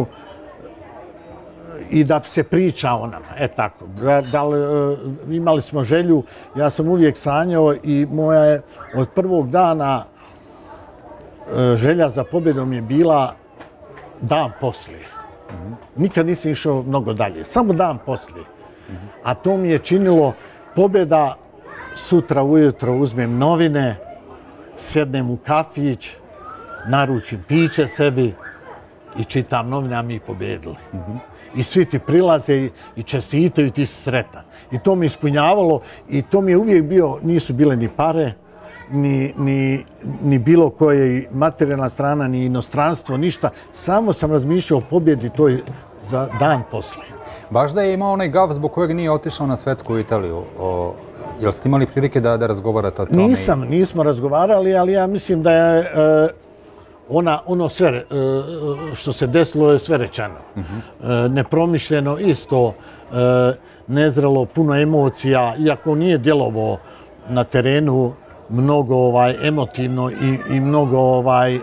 i da se priča o nama. Tako. Imali smo želju, ja sam uvijek sanjao i moja je od prvog dana želja za pobjedom je bila dan poslije. Nikad nisam išao mnogo dalje, samo dan poslije. A to mi je činilo pobjeda, sutra ujutro uzmem novine, sjednem u kafić, naručim piće sebi i čitam novine, a mi pobjedili. I svi ti prilaze i čestitaju i ti si sretan. I to mi ispunjavalo i to mi je uvijek bio, nisu bile ni pare, ni bilo koje materijalna strana, ni inostranstvo, ništa. Samo sam razmišljao o pobjedi toj za dan posle. Baš da je imao onaj gaf zbog kojeg nije otišao na svetsku Italiju. Jel ste imali prilike da razgovarate o tome? Nismo razgovarali, ali ja mislim da je ono sve što se desilo je sve rečeno. Nepromišljeno isto, nezrelo, puno emocija, iako nije djelovao na terenu mnogo emotivno i mnogo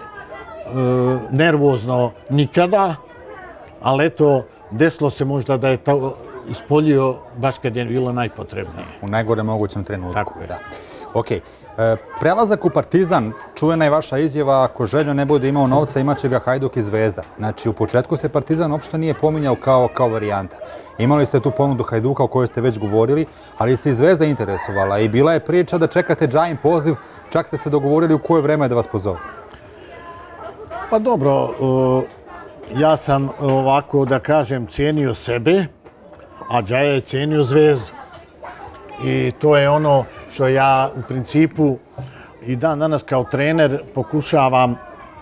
nervozno nikada, ali eto, desilo se možda da je to ispoljio baš kad je bilo najpotrebnije. U najgore mogućem trenutku. Tako je. Da. Ok. Prelazak u Partizan, čuvena je vaša izjava, ako Željo ne bude imao novca, imaće ga Hajduk i Zvezda. Znači, u početku se Partizan uopšte nije pominjao kao varijanta. Imali ste tu ponudu Hajduka o kojoj ste već govorili, ali se i Zvezda interesovala i bila je priča da čekate Džajin poziv, čak ste se dogovorili u koje vreme da vas pozove. Pa dobro, ja sam ovako da kažem cijenio sebe, a Džaja je cijenio Zvezdu. I to je ono što ja u principu i dan danas kao trener pokušavam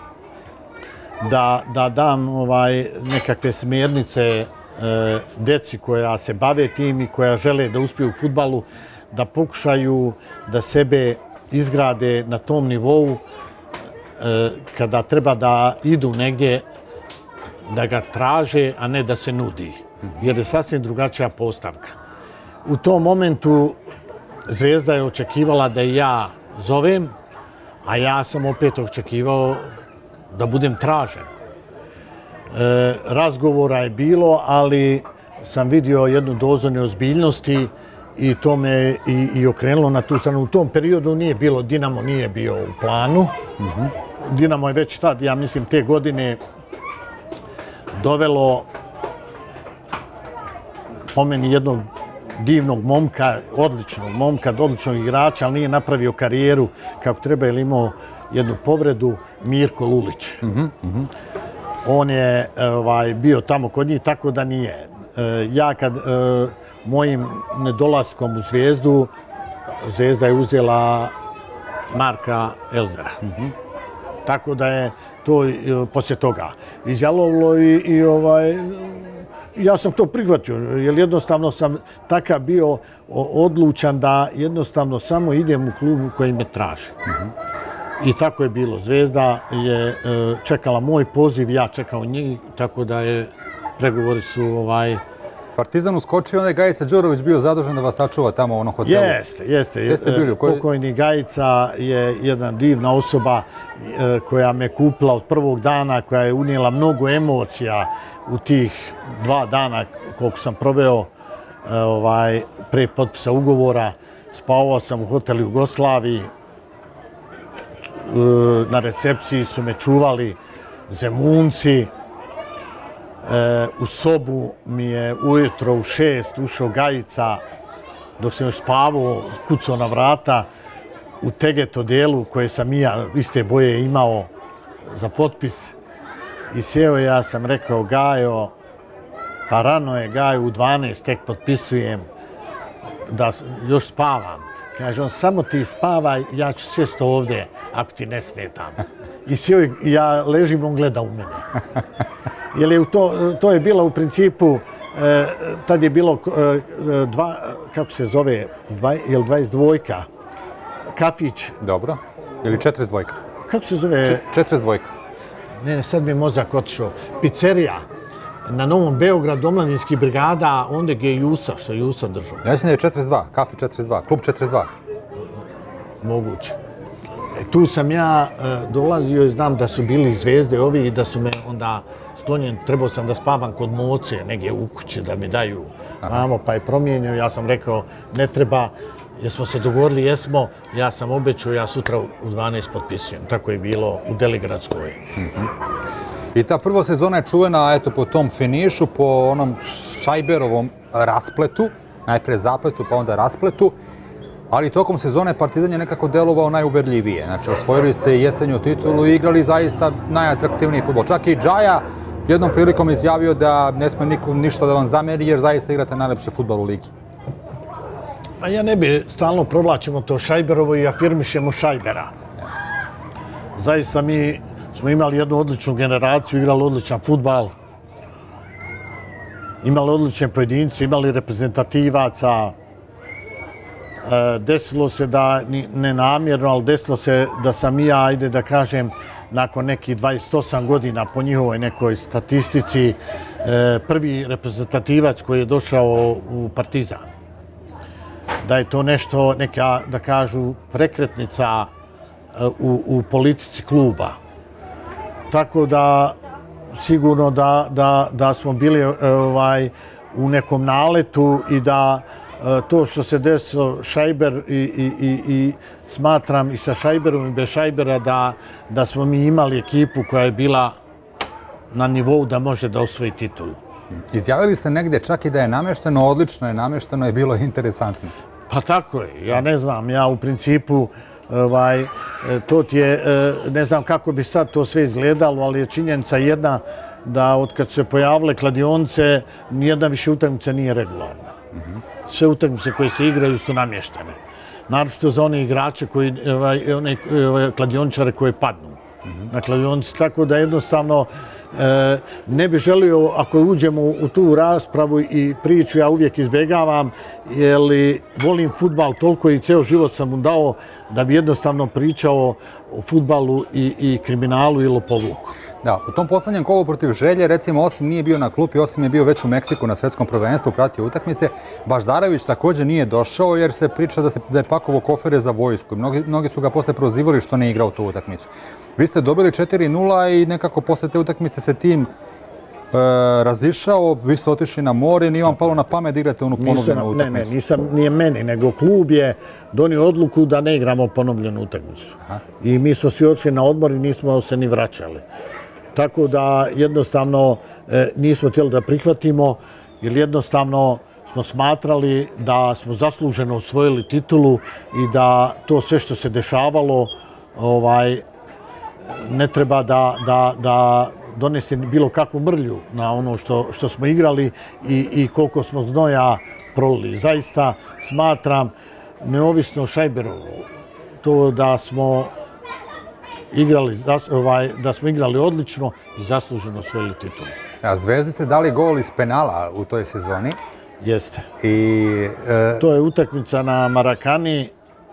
da dam nekakve smjernice deci koja se bave tim i koja žele da uspiju u fudbalu, da pokušaju da sebe izgrade na tom nivou kada treba da idu negdje, da ga traže, a ne da se nudi. Jer je sasvim drugačija postavka. U tom momentu Zvezda je očekivala da ja zovem, a ja sam opet očekivao da budem tražen. Razgovora je bilo, ali sam vidio jednu dozu neozbiljnosti i to me i okrenulo na tu stranu. U tom periodu nije bilo, Dinamo nije bio u planu. Dinamo je već tad, ja mislim, te godine dovelo po meni jednog divnog momka, odličnog momka, odličnog igrača, ali nije napravio karijeru kako treba, jer imao jednu povredu, Mirko Lulić. On je bio tamo kod njih, tako da nije. Ja kad mojim nedolaskom u Zvezdu, Zvezda je uzela Marka Elzera. Tako da je to poslije toga izjalovilo i ja sam to prihvatio, jer jednostavno sam takav bio odlučan da jednostavno samo idem u klubu koji me traži. I tako je bilo. Zvezda je čekala moj poziv, ja čekao njih, tako da je pregovori su Partizan uskočio, onda je Gajica Đurović bio zadužen da vas sačuva tamo u onom hotelu. Jeste. Gde ste bili? Pokojni Gajica je jedna divna osoba koja me kupila od prvog dana, koja je unijela mnogo emocija u tih 2 dana koliko sam proveo pre potpisa ugovora. Spavao sam u hotelu Jugoslaviji. Na recepciji su me čuvali Zemunci. U sobu mi je ujutro u 6 ušao Gajica, dok sam još spavao, kucao na vrata u teget odijelu koje sam i ja iste boje imao za potpis. I sjeo ja sam rekao, Gajo, pa rano je, Gajo, u 12 tek potpisujem da još spavam. Kaže on, samo ti spavaj, ja ću sjest ovdje ako ti ne smetam. I sjeo, ja ležim, on gleda u mene. Jer je to je bilo u principu, tad je bilo kako se zove, je li 22, kafić. Dobro. Ili 42? Kako se zove? 42. Ne, sad mi je mozak otišao. Pizzerija na Novom Beogradu, Omladinski brigada, onda gdje je Jusa, što je Jusa držao. Ja mislim da je 42, kafi 42, klub 42. Moguće. Tu sam ja dolazio i znam da su bili Zvezde ovi i da su me onda sklonjen, trebao sam da spavam kod Moce, negdje u kući, da mi daju mamo, pa je promijenio. Ja sam rekao, ne treba, jer smo se dogovorili, jesmo, ja sam obećao, ja sutra u 12 potpisujem. Tako je bilo u Deligradskoj. I ta prva sezona je čuvena, eto, po tom finišu, po onom Šajberovom raspletu, najpre zapletu, pa onda raspletu, ali tokom sezone Partizan je nekako delovao najuverljivije. Znači, osvojili ste jesenju titulu i igrali zaista najatraktivniji fudbal. Čak i Džaja jednom prilikom izjavio da ne sme niko ništa da vam zameri, jer zaista igrate najlepši fudbal u ligi. A ja ne bi stalno provlačimo to Šajberovo i afirmišemo Šajbera. Zaista mi smo imali jednu odličnu generaciju, igrali odličan fudbal, imali odlične pojedince, imali reprezentativaca. Desilo se da, ne namjerno, ali desilo se da sam i ja, ajde da kažem, nakon nekih 28 godina po njihovoj nekoj statistici, prvi reprezentativac koji je došao u Partizan. Da je to nešto, neka, da kažu, prekretnica u politici kluba. Tako da, sigurno da smo bili u nekom naletu i da to što se desilo Šajber i smatram i sa Šajberom i bez Šajbera da smo mi imali ekipu koja je bila na nivou da može da osvoji titulu. Izjavili ste negdje čak i da je namešteno, odlično je namešteno i bilo interesantno. Pa tako je, ja ne znam, ja u principu to ti je, ne znam kako bi sad to sve izgledalo, ali je činjenica jedna da od kad se pojavile kladionice, nijedna više utakmica nije regularna. Sve utakmice koje se igraju su namještene. Naročito za one igrače, one kladioničare koje padnu na kladionici. Tako da jednostavno ne bih želio, ako uđemo u tu raspravu i priču, ja uvijek izbjegavam, jer volim fudbal toliko i ceo život sam mu dao da bi jednostavno pričao o fudbalu i kriminalu i lopovluku. Da, u tom posljednjem kolu protiv Želje, recimo, Osim nije bio na klupi, Osim je bio već u Meksiku na svjetskom prvenstvu, pratio utakmice. Baždarević također nije došao jer se priča da je pakovao kofere za vojsku. Mnogi su ga posle prozivali što ne igrao tu utakmicu. Vi ste dobili 4-0 i nekako posle te utakmice se tim razišao, vi ste otišli na more i nije vam palo na pamet da igrate onu ponovljenu utakmicu. Nije meni, nego klub je donio odluku da ne igramo ponovljenu utakmicu. I mi smo svi otišli na odmor i nismo se ni vraćali. Tako da jednostavno nismo htjeli da prihvatimo, jer jednostavno smo smatrali da smo zasluženo osvojili titulu i da to sve što se dešavalo ne treba da donese bilo kakvu mrlju na ono što smo igrali i koliko smo znoja prolili. Zaista smatram, neovisno o Šajberovu, to da smo igrali odlično i zasluženo osvojili titulu. A Zvezdi ste dali gol iz penala u toj sezoni. Jeste. To je utakmica na Marakani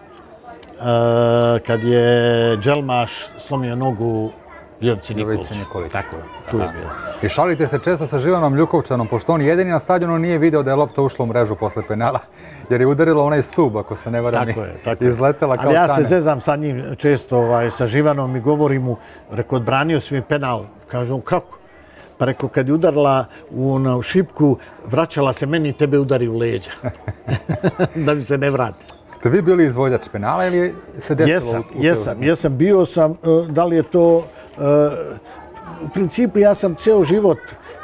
kad je Dželmaš slomio nogu Ljovici Nikolić. Tako je, tu je bilo. I šalite se često sa Živanom Ljukovčanom, pošto on jedini na stadionu nije video da je lopta ušla u mrežu posle penala, jer je udarila onaj stub, ako se ne varam, izletela kao tane. Ali ja se zezam sa njim često, sa Živanom, i govorim mu, rekao, odbranio si mi penal. Kažem, kako? Pa rekao, kad je udarila u šipku, vraćala se meni i tebe udari u leđa. Da mi se ne vrati. Ste vi bili izvođač penala ili se desilo? Jesam. Bio sam, da li je to... U principu ja sam ceo život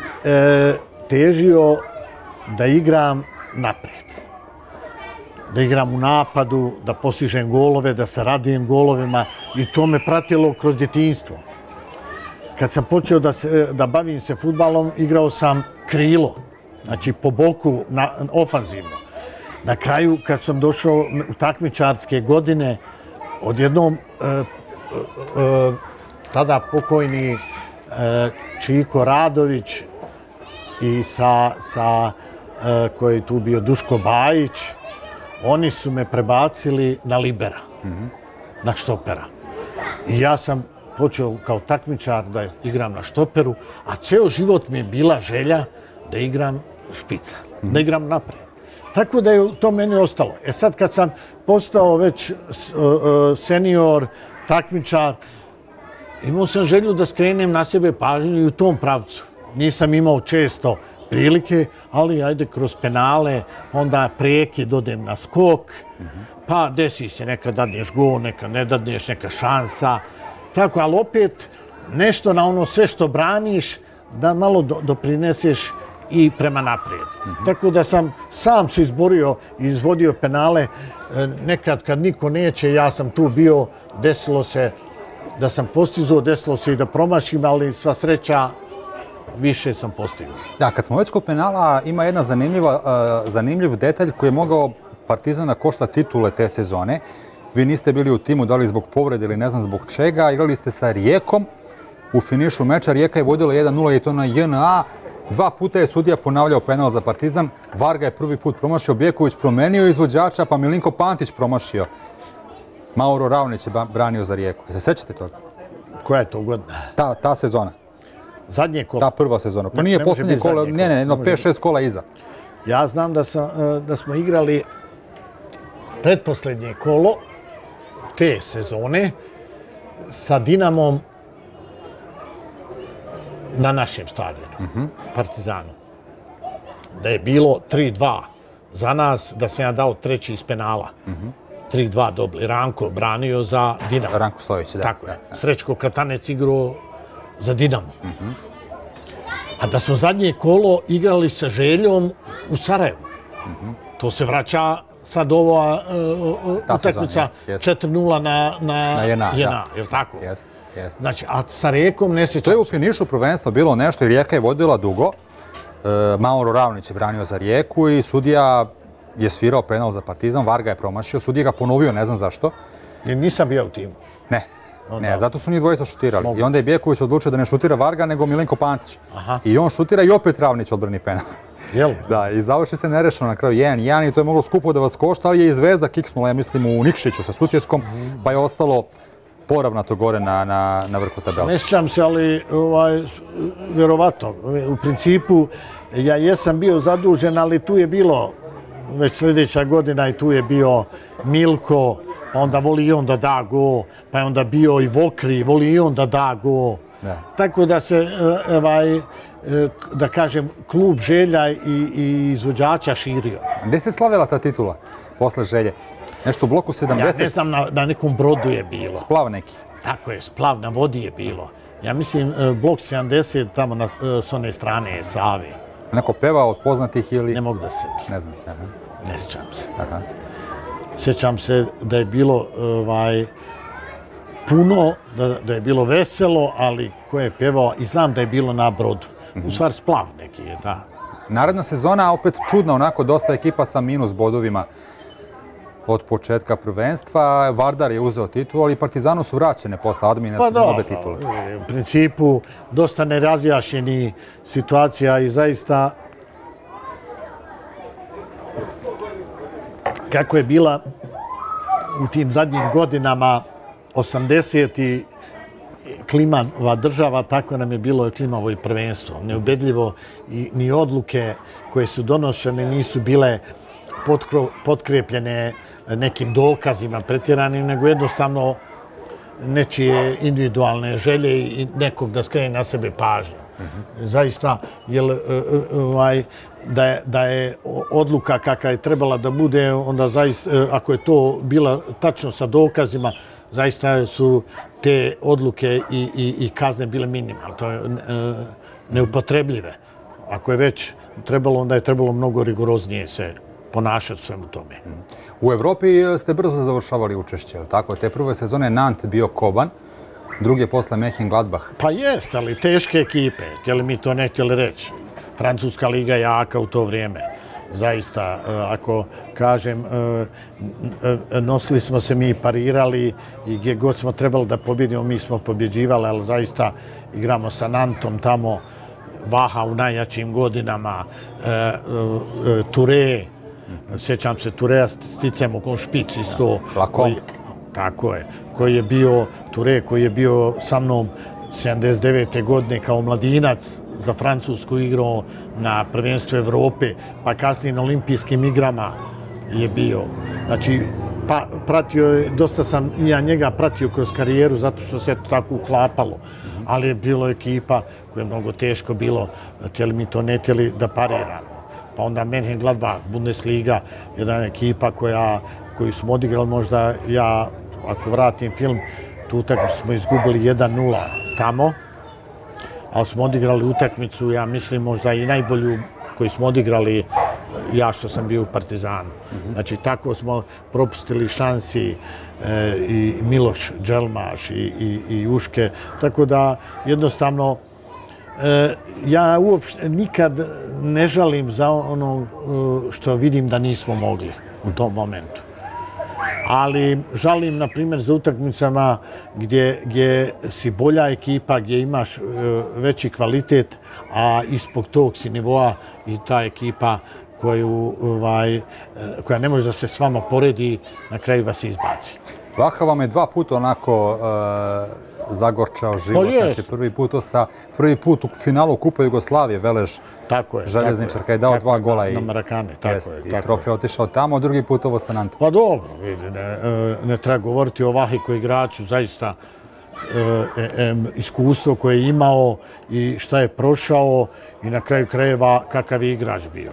težio da igram napred. Da igram u napadu, da postižem golove, da se radujem golovima i to me pratilo kroz djetinjstvo. Kad sam počeo da bavim se fudbalom, igrao sam krilo, znači po boku, ofanzivno. Na kraju, kad sam došao u takmičarske godine, odjednom tada pokojni Čiko Radović i koji je tu bio Duško Bajić, oni su me prebacili na libera, na štopera. I ja sam počeo kao takmičar da igram na štoperu, a ceo život mi je bila želja da igram špica, da igram napred. Tako da je to meni ostalo. Sad kad sam postao već senior, takmičar, imao sam želju da skrenem na sebe pažnju i u tom pravcu. Nisam imao često prilike, ali ajde kroz penale, onda prekid odem na skok, pa desi se nekad dadneš gol, nekad ne dadneš, neka šansa. Tako, ali opet nešto na ono sve što braniš da malo doprineseš i prema naprijed. Tako da sam sam se izborio i izvodio penale. Nekad kad niko neće, ja sam tu bio, desilo se da sam postizao, desilo se i da promašim, ali sva sreća više sam postigao. Da, kad smo već kod penala, ima jedna zanimljiv detalj koji je mogao Partizana košta titule te sezone. Vi niste bili u timu, da li zbog povrede ili ne znam zbog čega. Igrali ste sa Rijekom u finišu meča. Rijeka je vodila 1-0 i to na JNA. 2 puta je sudija ponavljao penal za Partizan. Varga je prvi put promašio, Bjeković promenio izvođača, pa Milinko Pantić promašio. Mauro Ravnić je branio za Rijeku. Se sećate toga? Koja je to godina? Ta sezona. Zadnje kolo? Ta prva sezona. Pa nije posljednje kola, ne, 5-6 kola iza. Ja znam da smo igrali pretposlednje kolo te sezone sa Dinamom na našem stadionu, Partizanu. Da je bilo 3-2 za nas, da sam ja dao treći iz penala. 3-2 dobili. Ranko branio za Dinamo. Ranko Stojić, da. Tako je. Srećko Katanec igrao za Dinamo. A da smo zadnje kolo igrali sa Željom u Sarajevu. To se vraća sad ova utakmica 4-0 na JNA, je li tako? Jeste. Znači, a sa Rijekom ne sjećam se. To je u finišu prvenstva bilo nešto i Rijeka je vodila dugo. Mauro Ravnić je branio za Rijeku i sudija je svirao penal za Partizan, Varga je promašio, sudija ga ponovio, ne znam zašto. Nisam bio u timu. Ne, zato su njih dvojica šutirali. I onda je Bjeković odlučio da ne šutira Varga, nego Milinko Pantić. I on šutira i opet Ravnić odbrani penal. Da, i završi se nerešeno na kraju 1-1 i to je moglo skupo da vas košta, ali je i Zvezda kiksnula, ja mislim, u Nikšiću sa Sutjeskom, pa je ostalo poravnato gore na vrhu tabela. Ne sjećam se, ali vjerovatno. U principu, ja jesam bio zadužen, ali tu je bilo već sljedeća godina i tu je bio Milko, pa onda voli i on da da go, pa je onda bio i Vokri, voli i on da da go. Tako da se, da kažem, klub Želja i izvođača širio. Gde se slavila ta titula posle Želje? Nešto u bloku 70? Ja ne znam, na nekom brodu je bilo. Splav neki? Tako je, splav na vodi je bilo. Ja mislim, blok 70 tamo s one strane Save. Neko peva od poznatih ili... Ne mogu da se sjetim. Ne znam. Ne sjećam se. Sjećam se da je bilo puno, da je bilo veselo, ali ko je pevao, i znam da je bilo na brodu. U stvari splav neki je, da. Naredna sezona, opet čudna, onako, dosta ekipa sa minus bodovima od početka prvenstva. Vardar je uzeo titul, ali Partizanu su vraćene posle Admina sa obe titule. U principu, dosta nerazjašnjeni situacija i zaista kako je bila u tim zadnjim godinama 80. klimava država, tako nam je bilo klimavo i prvenstvo. Neubedljivo i ni odluke koje su donošene nisu bile potkrepljene nekim dokazima pretjeranim, nego jednostavno nečije individualne želje i nekog da skrene na sebe pažnju. Zaista, da je odluka kakva je trebala da bude, onda zaista, ako je to bila tačno sa dokazima, zaista su te odluke i kazne bile minimalne. To je neupotrebljive. Ako je već trebalo, onda je trebalo mnogo rigoroznije se ponašati u svemu tome. U Evropi ste brzo završavali učešće, tako? Te prve sezone Nantes bio Koban, druge posle Mönchengladbach. Pa jest, ali teške ekipe, htjeli mi to ne htjeli reći. Francuska liga je jaka u to vrijeme. Zaista, ako kažem, nosili smo se mi, parirali i gdje god smo trebali da pobjedimo, mi smo pobjeđivali, ali zaista igramo sa Nantom tamo, Vaha u najjačim godinama, Touré, sjećam se Tourea sticam oko špic isto. Tako je, koji je bio Touré, koji je bio sa mnom 79. godine kao mladinac za Francusku igrao na prvenstvu Evrope, pa kasnije na olimpijskim igrama je bio. Znači, pratio je, dosta sam ja njega pratio kroz karijeru zato što se to tako uklapalo. Ali je bilo ekipa koja je mnogo teško bilo, htjeli mi to ne htjeli da pariramo. Pa onda Mönchengladbach, Bundesliga, jedna ekipa koju smo odigrali, možda ja, ako vratim film, tu utakmicu smo izgubili 1-0 tamo, ali smo odigrali utakmicu, ja mislim možda i najbolju koju smo odigrali ja što sam bio u Partizanu. Znači, tako smo propustili šansi i Miloš Dželmaš i Juške, tako da jednostavno Ja uopšte nikad ne žalim za ono što vidim da nismo mogli u tom momentu. Ali žalim, na primjer, za utakmicama gdje si bolja ekipa, gdje imaš veći kvalitet, a ispod tog si nivoa i ta ekipa koja ne može da se s vama poredi, na kraju vas izbaci. Vlaha vam je 2 puta onako zagorčao život. Znači prvi put u finalu Kupa Jugoslavije, Velež Željezničarka je dao 2 gola na Marakane, i trofej otišao tamo, drugi put ovo sa Nantom. Pa dobro, vidi, ne treba govoriti o Vahi koji igraču, zaista iskustvo koje je imao i šta je prošao i na kraju krajeva kakav je igrač bio.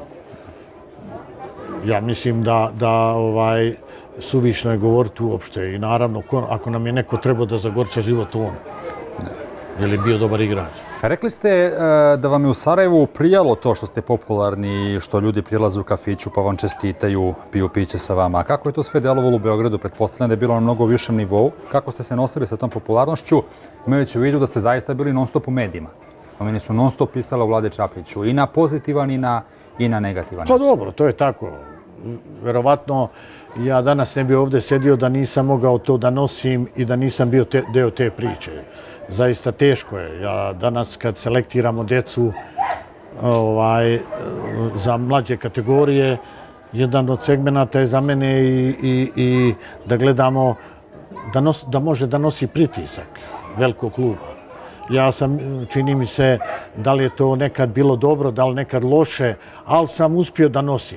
Ja mislim da suvišno je govoriti uopšte i naravno ako nam je neko trebao da zagorča život on, jer je bio dobar igrač. Rekli ste da vam je u Sarajevu prijalo to što ste popularni, što ljudi prilaze u kafiću pa vam čestitaju, piju piće sa vama. Kako je to sve delovalo u Beogradu? Pretpostavljam da je bilo na mnogo višem nivou. Kako ste se nosili sa tom popularnošću, imajući u vidu da ste zaista bili non stop u medijima? Meni su non stop pisali o Vlade Čapliću i na pozitivan i na negativan. Pa dobro, to je tako. Verovatno ja danas ne bi ovdje sedio da nisam mogao to da nosim i da nisam bio deo te priče. Zaista teško je. Ja danas kad selektiramo djecu za mlađe kategorije, jedan od segmenata je za mene i da gledamo da može da nosi pritisak velikog kluba. Ja sam, čini mi se, da li je to nekad bilo dobro, da li nekad loše, ali sam uspio da nosim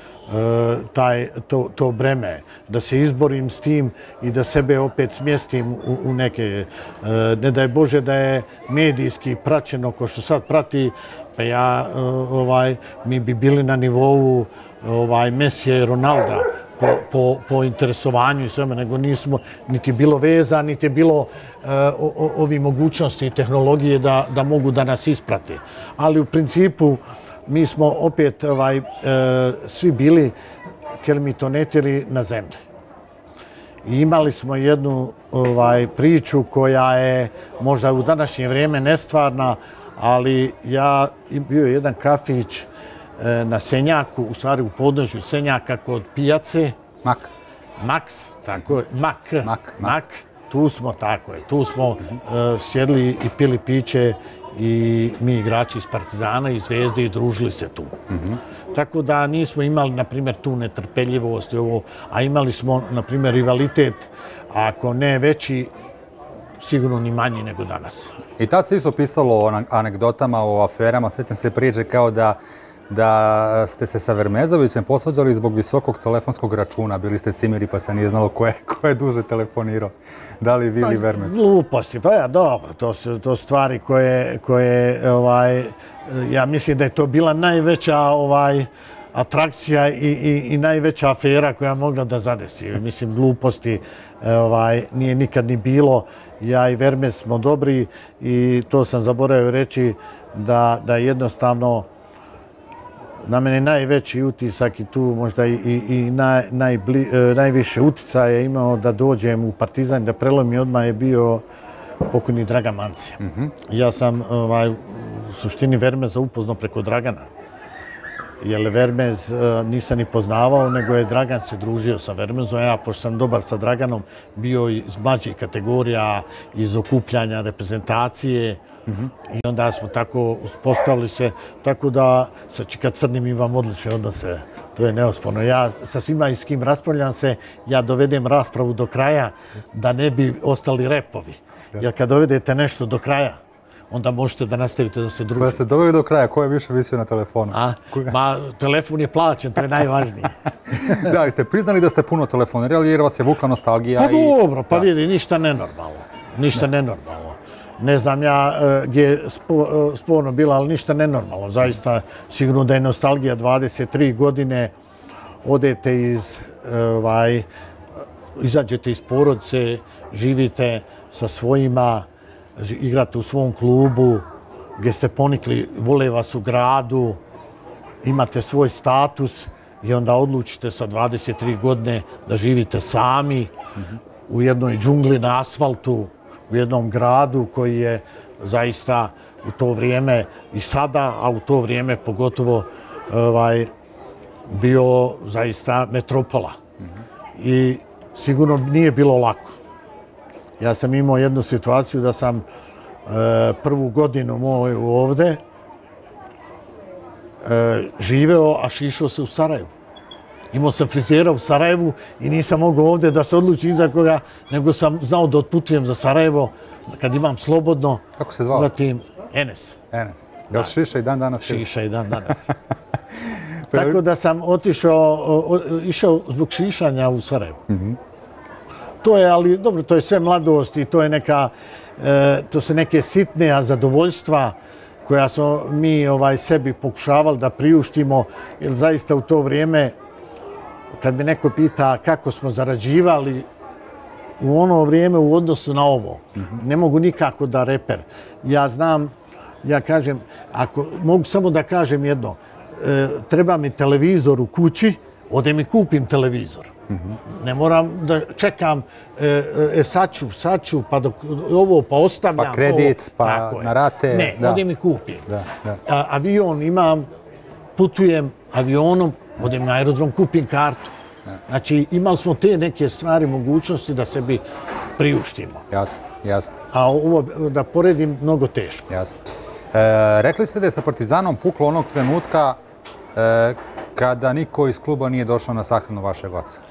to breme, da se izborim s tim i da sebe opet smjestim u neke, ne daj Bože da je medijski praćeno ko što sad prati, pa mi bi bili na nivou Mesija i Ronalda po interesovanju i sveme, nego nismo niti bilo veza, niti je bilo ovi mogućnosti i tehnologije da mogu da nas isprati. Ali u principu mi smo opet svi bili kermitonetiri na zemlji. I imali smo jednu priču koja je možda u današnje vrijeme nestvarna, ali bio je jedan kafić na Senjaku, u stvari u podnožju Senjaka kod pijace. Maks, tako je, Mak. Tu smo, tako je, tu smo sjedli i pili piće i mi igrači iz Partizana i Zvezde i družili se tu. Tako da nismo imali, na primjer, tu netrpeljivost, a imali smo, na primjer, rivalitet, ako ne veći, sigurno ni manji nego danas. I tad se isto pisalo o anegdotama, o aferama, sjećam se priče kao da ste se sa Vermezovićem posvađali zbog visokog telefonskog računa. Bili ste cimiri pa se nije znalo ko je duže telefonirao. Da li vi ili Vermez? Gluposti, pa dobro, to su stvari koje ja mislim da je to bila najveća atrakcija i najveća afera koja mogla da zadesi. Mislim, gluposti nije nikad ni bilo. Ja i Vermez smo dobri i to sam zaboravio reći da jednostavno na mene najveći utisak i tu možda i najviše uticaja je imao da dođem u Partizan, da prelomi odmah je bio pokojni Dragan Mancija. Ja sam u suštini Vermeza upoznao preko Dragana. Jer Vermez nisam ni poznavao, nego je Dragan se družio sa Vermezom. Ja, pošto sam dobar sa Draganom, bio iz mlađih kategorija, iz okupljanja reprezentacije. I onda smo tako uspostavili se, tako da sa Čika Crnim imam odlične odnose. To je neosporno. Ja sa svima s kim raspravljam se, ja dovedem raspravu do kraja da ne bi ostali repovi. Jer kad dovedete nešto do kraja, onda možete da nastavite da se družite. Da ste doveli do kraja, ko je više visio na telefonu? Telefon je plaćen, to je najvažnije. Da, ali ste priznali da ste puno telefonirali jer vas je vukla nostalgija. Pa dobro, pa vidi, ništa nenormalno. Ništa nenormalno. Ne znam ja gdje je sporno bila, ali ništa nenormalno. Zaista, sigurno da je nostalgija 23 godine, odete izađete iz porodice, živite sa svojima, igrate u svom klubu, gdje ste ponikli, vole vas u gradu, imate svoj status i onda odlučite sa 23 godine da živite sami u jednoj džungli na asfaltu, u jednom gradu koji je zaista u to vrijeme i sada, a u to vrijeme pogotovo bio zaista metropola. I sigurno nije bilo lako. Ja sam imao jednu situaciju da sam prvu godinu moju ovde živeo, a šišao se u Sarajevu. Imao sam frizera u Sarajevu i nisam mogao ovde da se odlučim iza koga, nego sam znao da otputujem za Sarajevo kad imam slobodno. Kako se zvao? Enes. Enes. Jel šiša i dan danas? Šiša i dan danas. Tako da sam išao zbog šišanja u Sarajevu. To je, ali dobro, to je sve mladost i to je to su neke sitne zadovoljstva koja smo mi sebi pokušavali da priuštimo, jer zaista u to vrijeme, kad me neko pita kako smo zarađivali u ono vrijeme u odnosu na ovo, ne mogu nikako da reper. Ja znam, ja kažem, mogu samo da kažem jedno, treba mi televizor u kući, odem i kupim televizor. Ne moram da čekam, sad ću, pa dok ovo, pa ostavljam. Pa kredit, pa na rate. Ne, odem i kupim. Avion imam, putujem avionom, odem na aerodrom, kupim kartu. Znači, imali smo te neke stvari, mogućnosti da sebi priuštimo. Jasno, jasno. A ovo, da poredim, mnogo teško. Jasno. Rekli ste da je sa Partizanom puklo onog trenutka kada niko iz kluba nije došao na sahranu vašeg oca.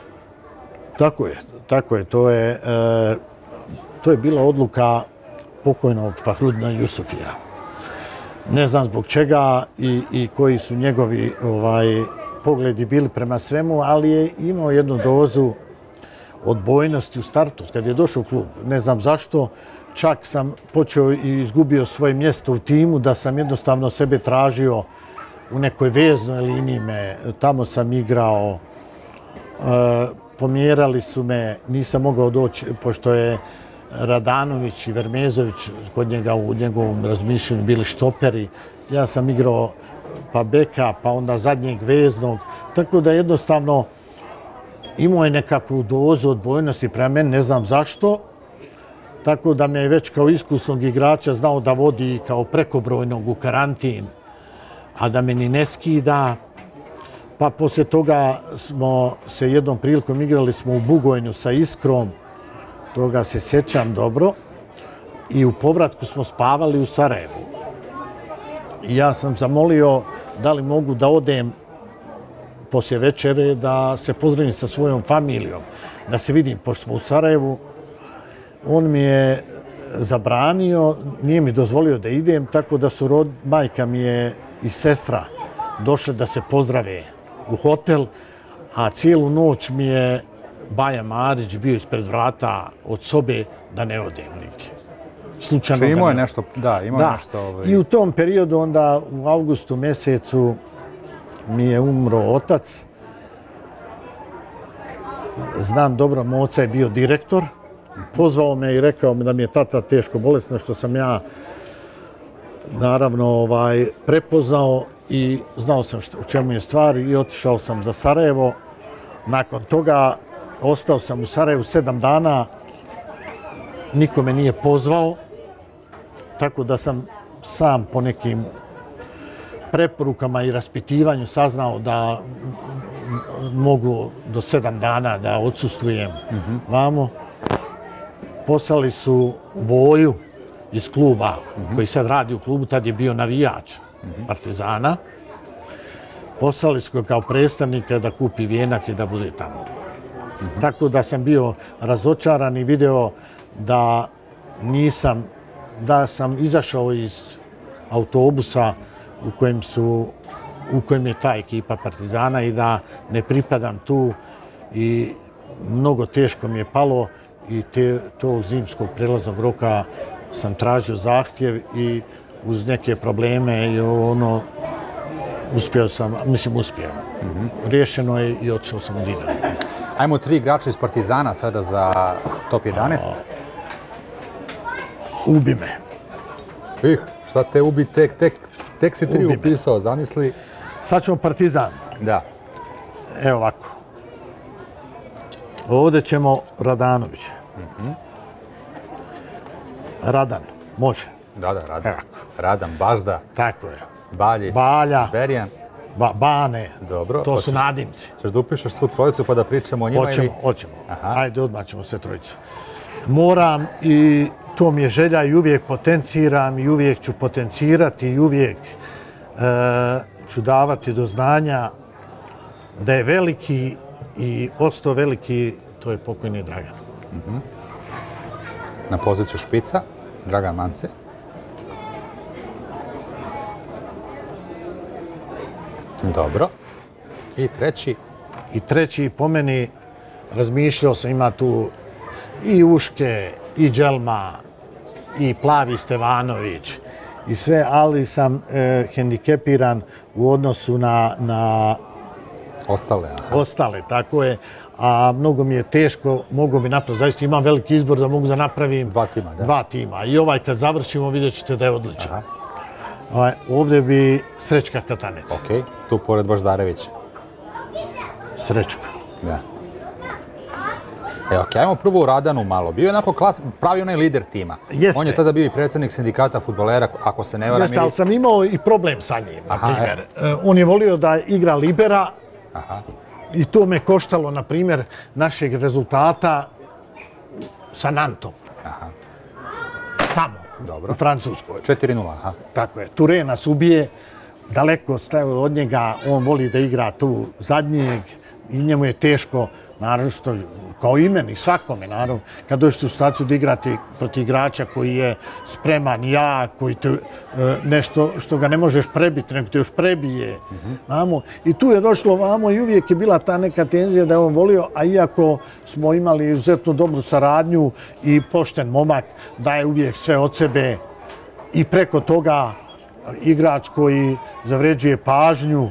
Tako je. To je bila odluka pokojnog Fahrudina Jusufija. Ne znam zbog čega i koji su njegovi pogledi bili prema svemu, ali je imao jednu dozu odbojnosti u startu kad je došao u klub. Ne znam zašto, čak sam počeo i izgubio svoje mjesto u timu, da sam jednostavno sebe tražio u nekoj veznoj liniji. Tamo sam igrao, pomjerali su me, nisam mogao doći, pošto je Radanović i Vermezović kod njega u njegovom razmišljanju bili štoperi. Ja sam igrao pa beka, pa onda zadnjeg veznog, tako da jednostavno imao je nekakvu dozu odbojnosti prema meni, ne znam zašto, tako da me je već kao iskusnog igrača znao da vodi kao prekobrojnog u karantin, a da me ni ne skida. Pa poslije toga smo se jednom prilikom igrali smo u Bugojnu sa Iskrom, toga se sjećam dobro, i u povratku smo spavali u Sarajevu. I ja sam zamolio da li mogu da odem poslije večere, da se pozdravim sa svojom familijom, da se vidim, pošto smo u Sarajevu. On mi je zabranio, nije mi dozvolio da idem, tako da su majka mi je i sestra došle da se pozdrave u hotel, a cijelu noć mi je Baja Marić bio ispred vrata od sobe da ne odem nigdje. Slučajno imao je nešto, da, imao je nešto... I u tom periodu onda u avgustu mjesecu mi je umro otac. Znam dobro, moj otac je bio direktor. Pozvao me i rekao mi da mi je tata teško bolesna, što sam ja naravno prepoznao i znao sam u čemu je stvar i otišao sam za Sarajevo. Nakon toga ostao sam u Sarajevu 7 dana, niko me nije pozvao, tako da sam sam po nekim preporukama i raspitivanju saznao da mogu do 7 dana da odsustvujem vamo. Poslali su Voju iz kluba, koji sad radi u klubu, tad je bio navijač Partizana. Poslali su ga kao predstavnika da kupi vijenac i da bude tamo. Tako da sam bio razočaran i video da sam izašao iz autobusa u kojem je ta ekipa Partizana i da ne pripadam tu i mnogo teško mi je palo i tog zimskog prelaznog roka sam tražio zahtjev i uz neke probleme i uspio. Riješeno je i otišao sam u Dinamo. Ajmo 3 igrača iz Partizana sada za top 11. Ubi me. Šta te ubi, tek si 3 upisao, zamisli. Sad ćemo Partizan. Da. Evo ovako. Ovdje ćemo Radanović. Radan, može. Da, Radan. Evo ovako. Radan, Bažda, Tako je. Baljić, Balja. Berjan. Bane. Dobro. To su nadimci. Ćeš da upišeš svu trojicu pa da pričamo o njima ili... Hoćemo. Ajde, odmah ćemo sve trojicu. Moram i to mi je želja i uvijek potenciram i uvijek ću potencirati i uvijek ću davati do znanja da je veliki i ostao veliki, to je pokojni Dragan. Na poziciju špica, Dragan Mance. Dobro. I treći? I treći, po meni, razmišljao sam, ima tu i Uške, i Đelma, i Plavi Stevanović, i sve, ali sam hendikepiran u odnosu na ostale, tako je. A mnogo mi je teško, mogu bi napraviti, zaista imam veliki izbor da mogu da napravim dva tima. I ovaj kad završimo vidjet ćete da je odličan. Ovdje bi Srećka Katanec. Ok, tu pored Boždarevića. Srećko. Da. Ok, ajmo prvo u Radanu malo. Bio je onako pravi onaj lider tima. Jeste. On je tada bio i predsjednik sindikata fudbalera, ako se ne varam. Jeste, ali sam imao i problem sa njim, na primjer. On je volio da igra libera i to me koštalo, na primjer, našeg rezultata sa Nantom. Tamo, u Francuskoj. 4:0, aha. Tako je. Ture nas ubije, daleko stavio od njega, on voli da igra tu zadnjeg i njemu je teško, naravno što kao i meni, svakome, naravno, kad dođete u situaciju da igrate protiv igrača koji je spreman, jak, koji te nešto što ga ne možeš prebiti, nego te još prebije. I tu je došlo vamo i uvijek je bila ta neka tenzija da je on volio, a iako smo imali izuzetno dobru saradnju i pošten momak, daje uvijek sve od sebe i preko toga igrač koji zavređuje pažnju,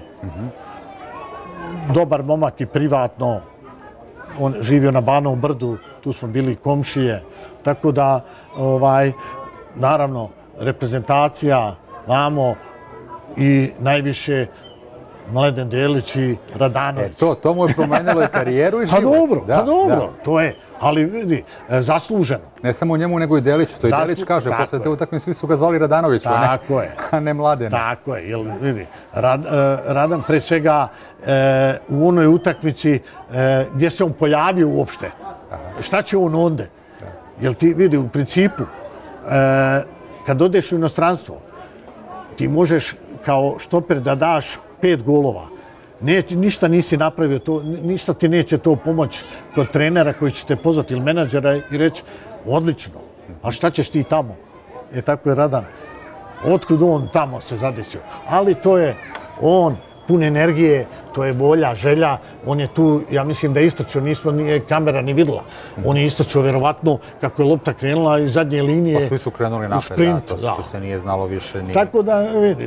dobar momak i privatno. On živio na Banovom brdu, tu smo bili komšije, tako da, naravno, reprezentacija, vamo i najviše Mladen Delić i Radanović. To mu je promenilo i karijeru i život. Pa dobro, to je, ali vidi, zasluženo. Ne samo njemu, nego i Deliću. To i Delić kaže, posle te utakmice svi su ga zvali Radanoviću, a ne Mladena. Tako je, jer vidi, Radan pre svega u onoj utakmici gdje se on pojavio uopšte. Šta će on onda? Jer ti vidi, u principu, kad odeš u inostranstvo, ti možeš kao štoper da daš 5 golova. Ništa nisi napravio, ništa ti neće to pomoći kod trenera koji će te pozvati ili menadžera i reći odlično, a šta ćeš ti tamo? Tako je Radan. Otkud on tamo se zadesio? Ali to je on, pun energije, to je volja, želja. On je tu, ja mislim da je istračio, nije kamera ni videla. On je istračio vjerovatno kako je lopta krenula iz zadnje linije. Pa svi su krenuli napred, to se nije znalo više. Tako da, vidi,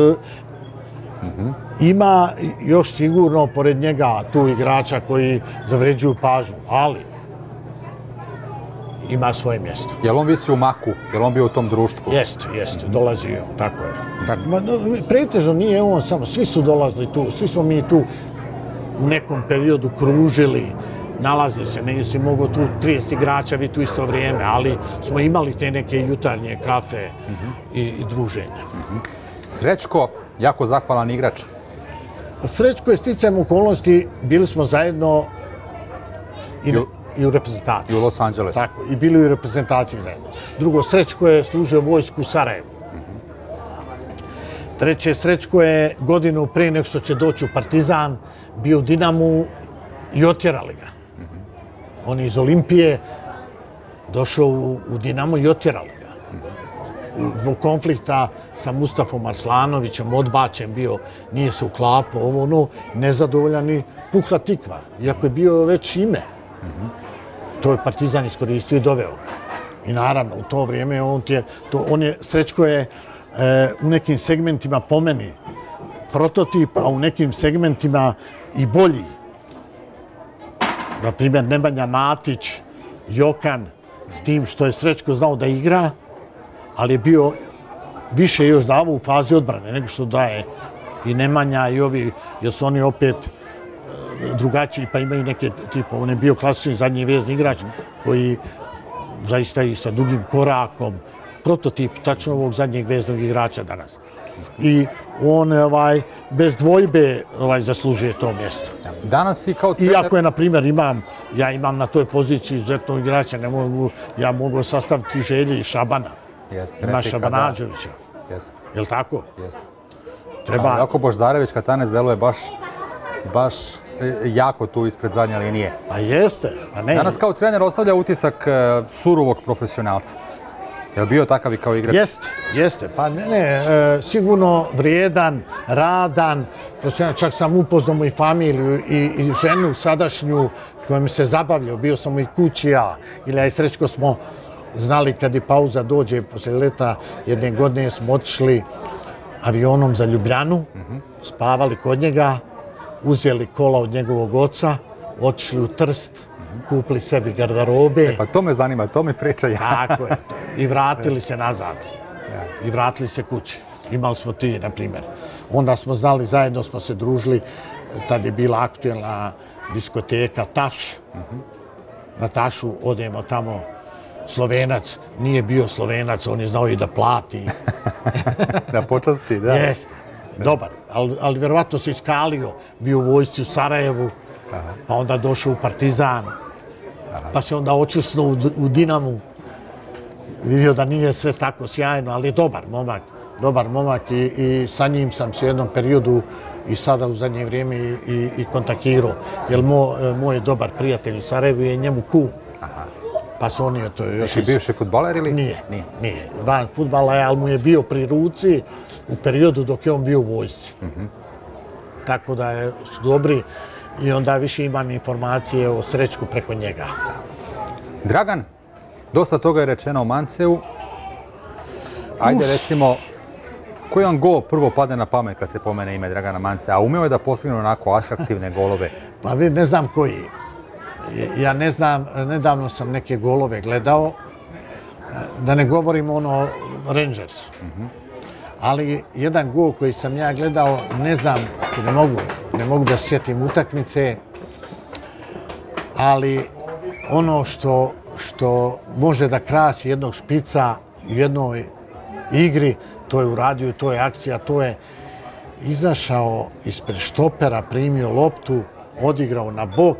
ima još sigurno pored njega tu igrača koji zavređuju pažnju, ali ima svoje mjesto. Je li on visi u maku? Je li on bio u tom društvu? Jeste, dolazio, tako je. Pretežno nije on samo, svi su dolazili tu, svi smo mi tu u nekom periodu kružili, nalazili se, negdje si mogao tu 30 igrača biti u isto vrijeme, ali smo imali te neke jutarnje kafe i druženja. Srećko, jako zahvalan igrač. Srećko je sticajem okolnosti, bili smo zajedno i u reprezentaciji. I u Los Angeles. Tako, i bili u reprezentaciji zajedno. Drugo, Srećko je služio vojsku u Sarajevu. Treće, Srećko je godinu prije nego što će doći u Partizan, bio u Dinamu i otjerali ga. On je iz Olimpije došao u Dinamo i otjerali ga. Zbog konflikta sa Mustafom Arslanovićem, odbačen bio, nije se uklapao, nezadovoljan i pukla tikva, iako je bio već ime. To je Partizan iskoristio i doveo. I naravno, u to vrijeme Srećko je u nekim segmentima po meni prototip, a u nekim segmentima i bolji. Na primjer, Nemanja Matić, Jokan, s tim što je Srećko znao da igra, ali je bio više još davao u fazi odbrane nego što daje i Nemanja i ovi, jer su oni opet drugačiji, pa imaju neke tipa, on je bio klasični zadnji vezni igrač koji zaista i sa dugim korakom, prototip tačno ovog zadnjeg veznog igrača danas. I on bez dvojbe zaslužuje to mjesto. Danas si kao trener... Iako je, na primjer, ja imam na toj poziciji izuzetnog igrača, ja mogu sastaviti Želje i Šabana. Ima Šabanađevića. Je li tako? Jeste. Jako Boždarević, Katanec deluje baš jako tu ispred zadnje linije. A jeste. Danas kao trener ostavlja utisak surovog profesionalca. Je li bio takav i kao igrač? Jeste. Pa sigurno vrijedan, radan. Čak sam upoznao moju familiju i ženu sadašnju koja mi se zabavljao. Bio sam i kući ja. Ili ja i Srećko smo znali kad i pauza dođe poslije leta jedne godine smo otišli avionom za Ljubljanu, spavali kod njega, uzeli kola od njegovog oca, otišli u Trst, kupili sebi garderobe. Pa to me zanima, to mi priča ja. Tako je. I vratili se nazad. I vratili se kući. Imali smo ti, na primjer. Onda smo znali, zajedno smo se družili, tad je bila aktuelna diskoteka Taš. Na Tašu odemo tamo. Slovenac, nije bio Slovenac, on je znao i da plati. Da počasti, da. Jeste, dobar, ali vjerovatno se iskalio, bio u vojsci u Sarajevu, pa onda došao u Partizan, pa se onda očusnuo u Dinamu. Vidio da nije sve tako sjajno, ali je dobar momak i sa njim sam se u jednom periodu i sada u zadnje vrijeme i kontaktirao, jer moj dobar prijatelj u Sarajevu je njemu kum. Pa su oni to još... Jesi bivši fudbaler ili? Nije. Van fudbala je, ali mu je bio pri ruci u periodu dok je on bio u vojsci. Tako da su dobri i onda više imam informacije o Srećku preko njega. Dragan, dosta toga je rečeno o Manceu. Ajde recimo, koji vam gol prvo padne na pamet kad se pomene ime Dragana Mancea, a umeo je da postigne onako atraktivne golove? Pa ne znam koji. Ja ne znam, nedavno sam neke golove gledao, da ne govorim Rangers. Ali jedan gol koji sam ja gledao, ne znam, ne mogu da sjetim utakmice, ali ono što može da krasi jednog špica u jednoj igri, to je uradio, to je akcija, to je izašao ispred štopera, primio loptu, odigrao na bok,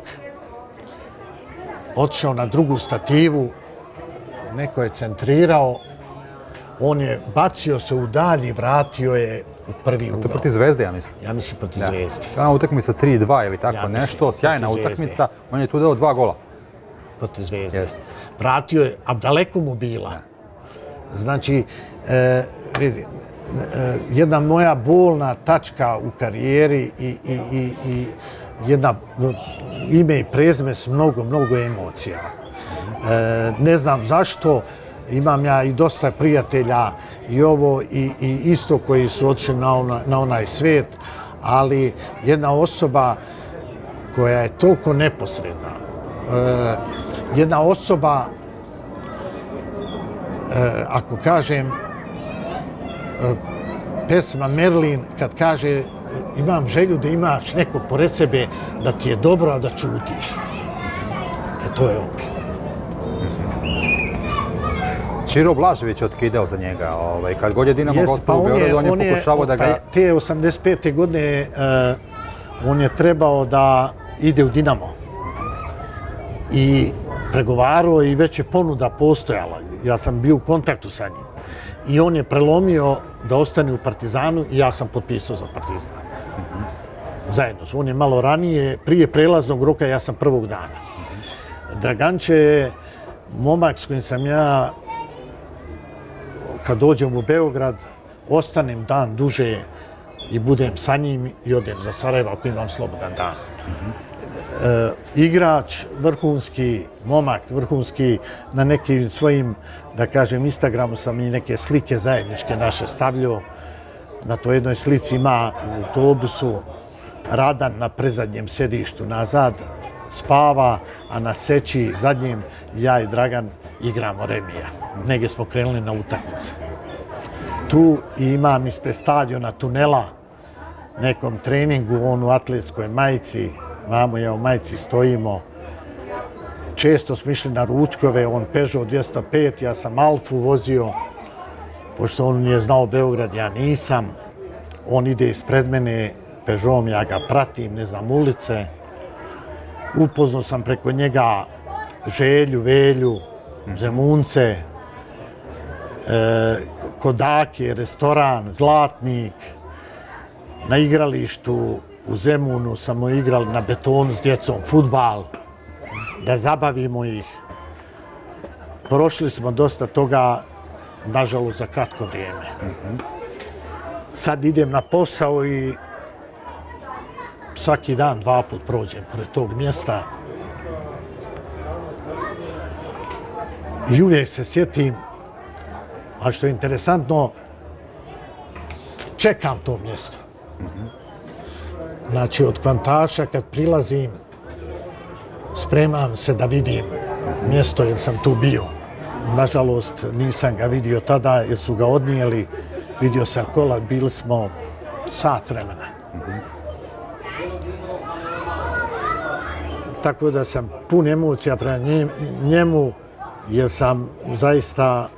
otišao na drugu stativu, neko je centrirao, on je bacio se u dalj i vratio je u prvi ugao. To je protiv Zvezde, ja mislim. Ja mislim protiv Zvezde. To je ona utakmica 3-2 ili tako nešto, sjajna utakmica. On je tu dao 2 gola. Protiv Zvezde. Vratio je, a daleko mu bila. Znači, vidi, jedna moja bolna tačka u karijeri i jedna ime i prezime s mnogo emocija. Ne znam zašto, imam ja i dosta prijatelja i ovo i isto koji su otišli na onaj svijet, ali jedna osoba koja je toliko neposredna, jedna osoba, ako kažem, pesma Merlin, kad kaže imam želju da imaš nekog pored sebe da ti je dobro, a da čutiš. To je opet. Čiro Blažević je otkidao za njega. Kad god je Dinamo gostao u Beogradu, on je pokušavao da ga... Te 85. godine on je trebao da ide u Dinamo. I pregovarao i već je ponuda postojala. Ja sam bio u kontaktu sa njim. I on je prelomio da ostane u Partizanu i ja sam potpisao za Partizan. Zajedno. On je malo ranije, prije prelaznog roka, ja sam prvog dana. Draganče je momak s kojim sam ja, kad dođem u Beograd, ostanem dan duže i budem sa njim i odem za Sarajevo ako imam slobodan dan. Igrač, vrhunski momak, vrhunski, na nekim svojim, da kažem, Instagramu sam i neke slike zajedničke naše stavljao. Na toj jednoj slici ima u autobusu Radan na prezadnjem sedištu nazad, spava, a na seći zadnjem ja i Dragan igramo remija. Negdje smo krenuli na utakmicu. Tu imam ispred stadiona tunela nekom treningu, on u atletskoj majici, vamo ja u majici stojimo. Često smo išli na ručkove, on Peugeot 205, ja sam Alfu vozio. pošto on je znao Beograd, ja nisam. On ide ispred mene Peugeotom, ja ga pratim, ne znam, ulice. Upoznao sam preko njega Želju, Velju, Zemunce, Kodake, restoran, Zlatnik. Na igralištu u Zemunu smo igrali na betonu s djecom fudbal, da zabavimo ih. Prošli smo dosta toga, nažalost, za kratko vrijeme. Sad idem na posao i svaki dan 2 put prođem pored tog mjesta. I uvijek se sjetim, a što je interesantno, čekam to mjesto. Znači, od Kvantaša kad prilazim, spremam se da vidim mjesto jer sam tu bio. Nažalost, nisam ga vidio tada jer su ga odnijeli. Vidio sam kola, bili smo sat vremena. Tako da sam pun emocija prema njemu jer sam zaista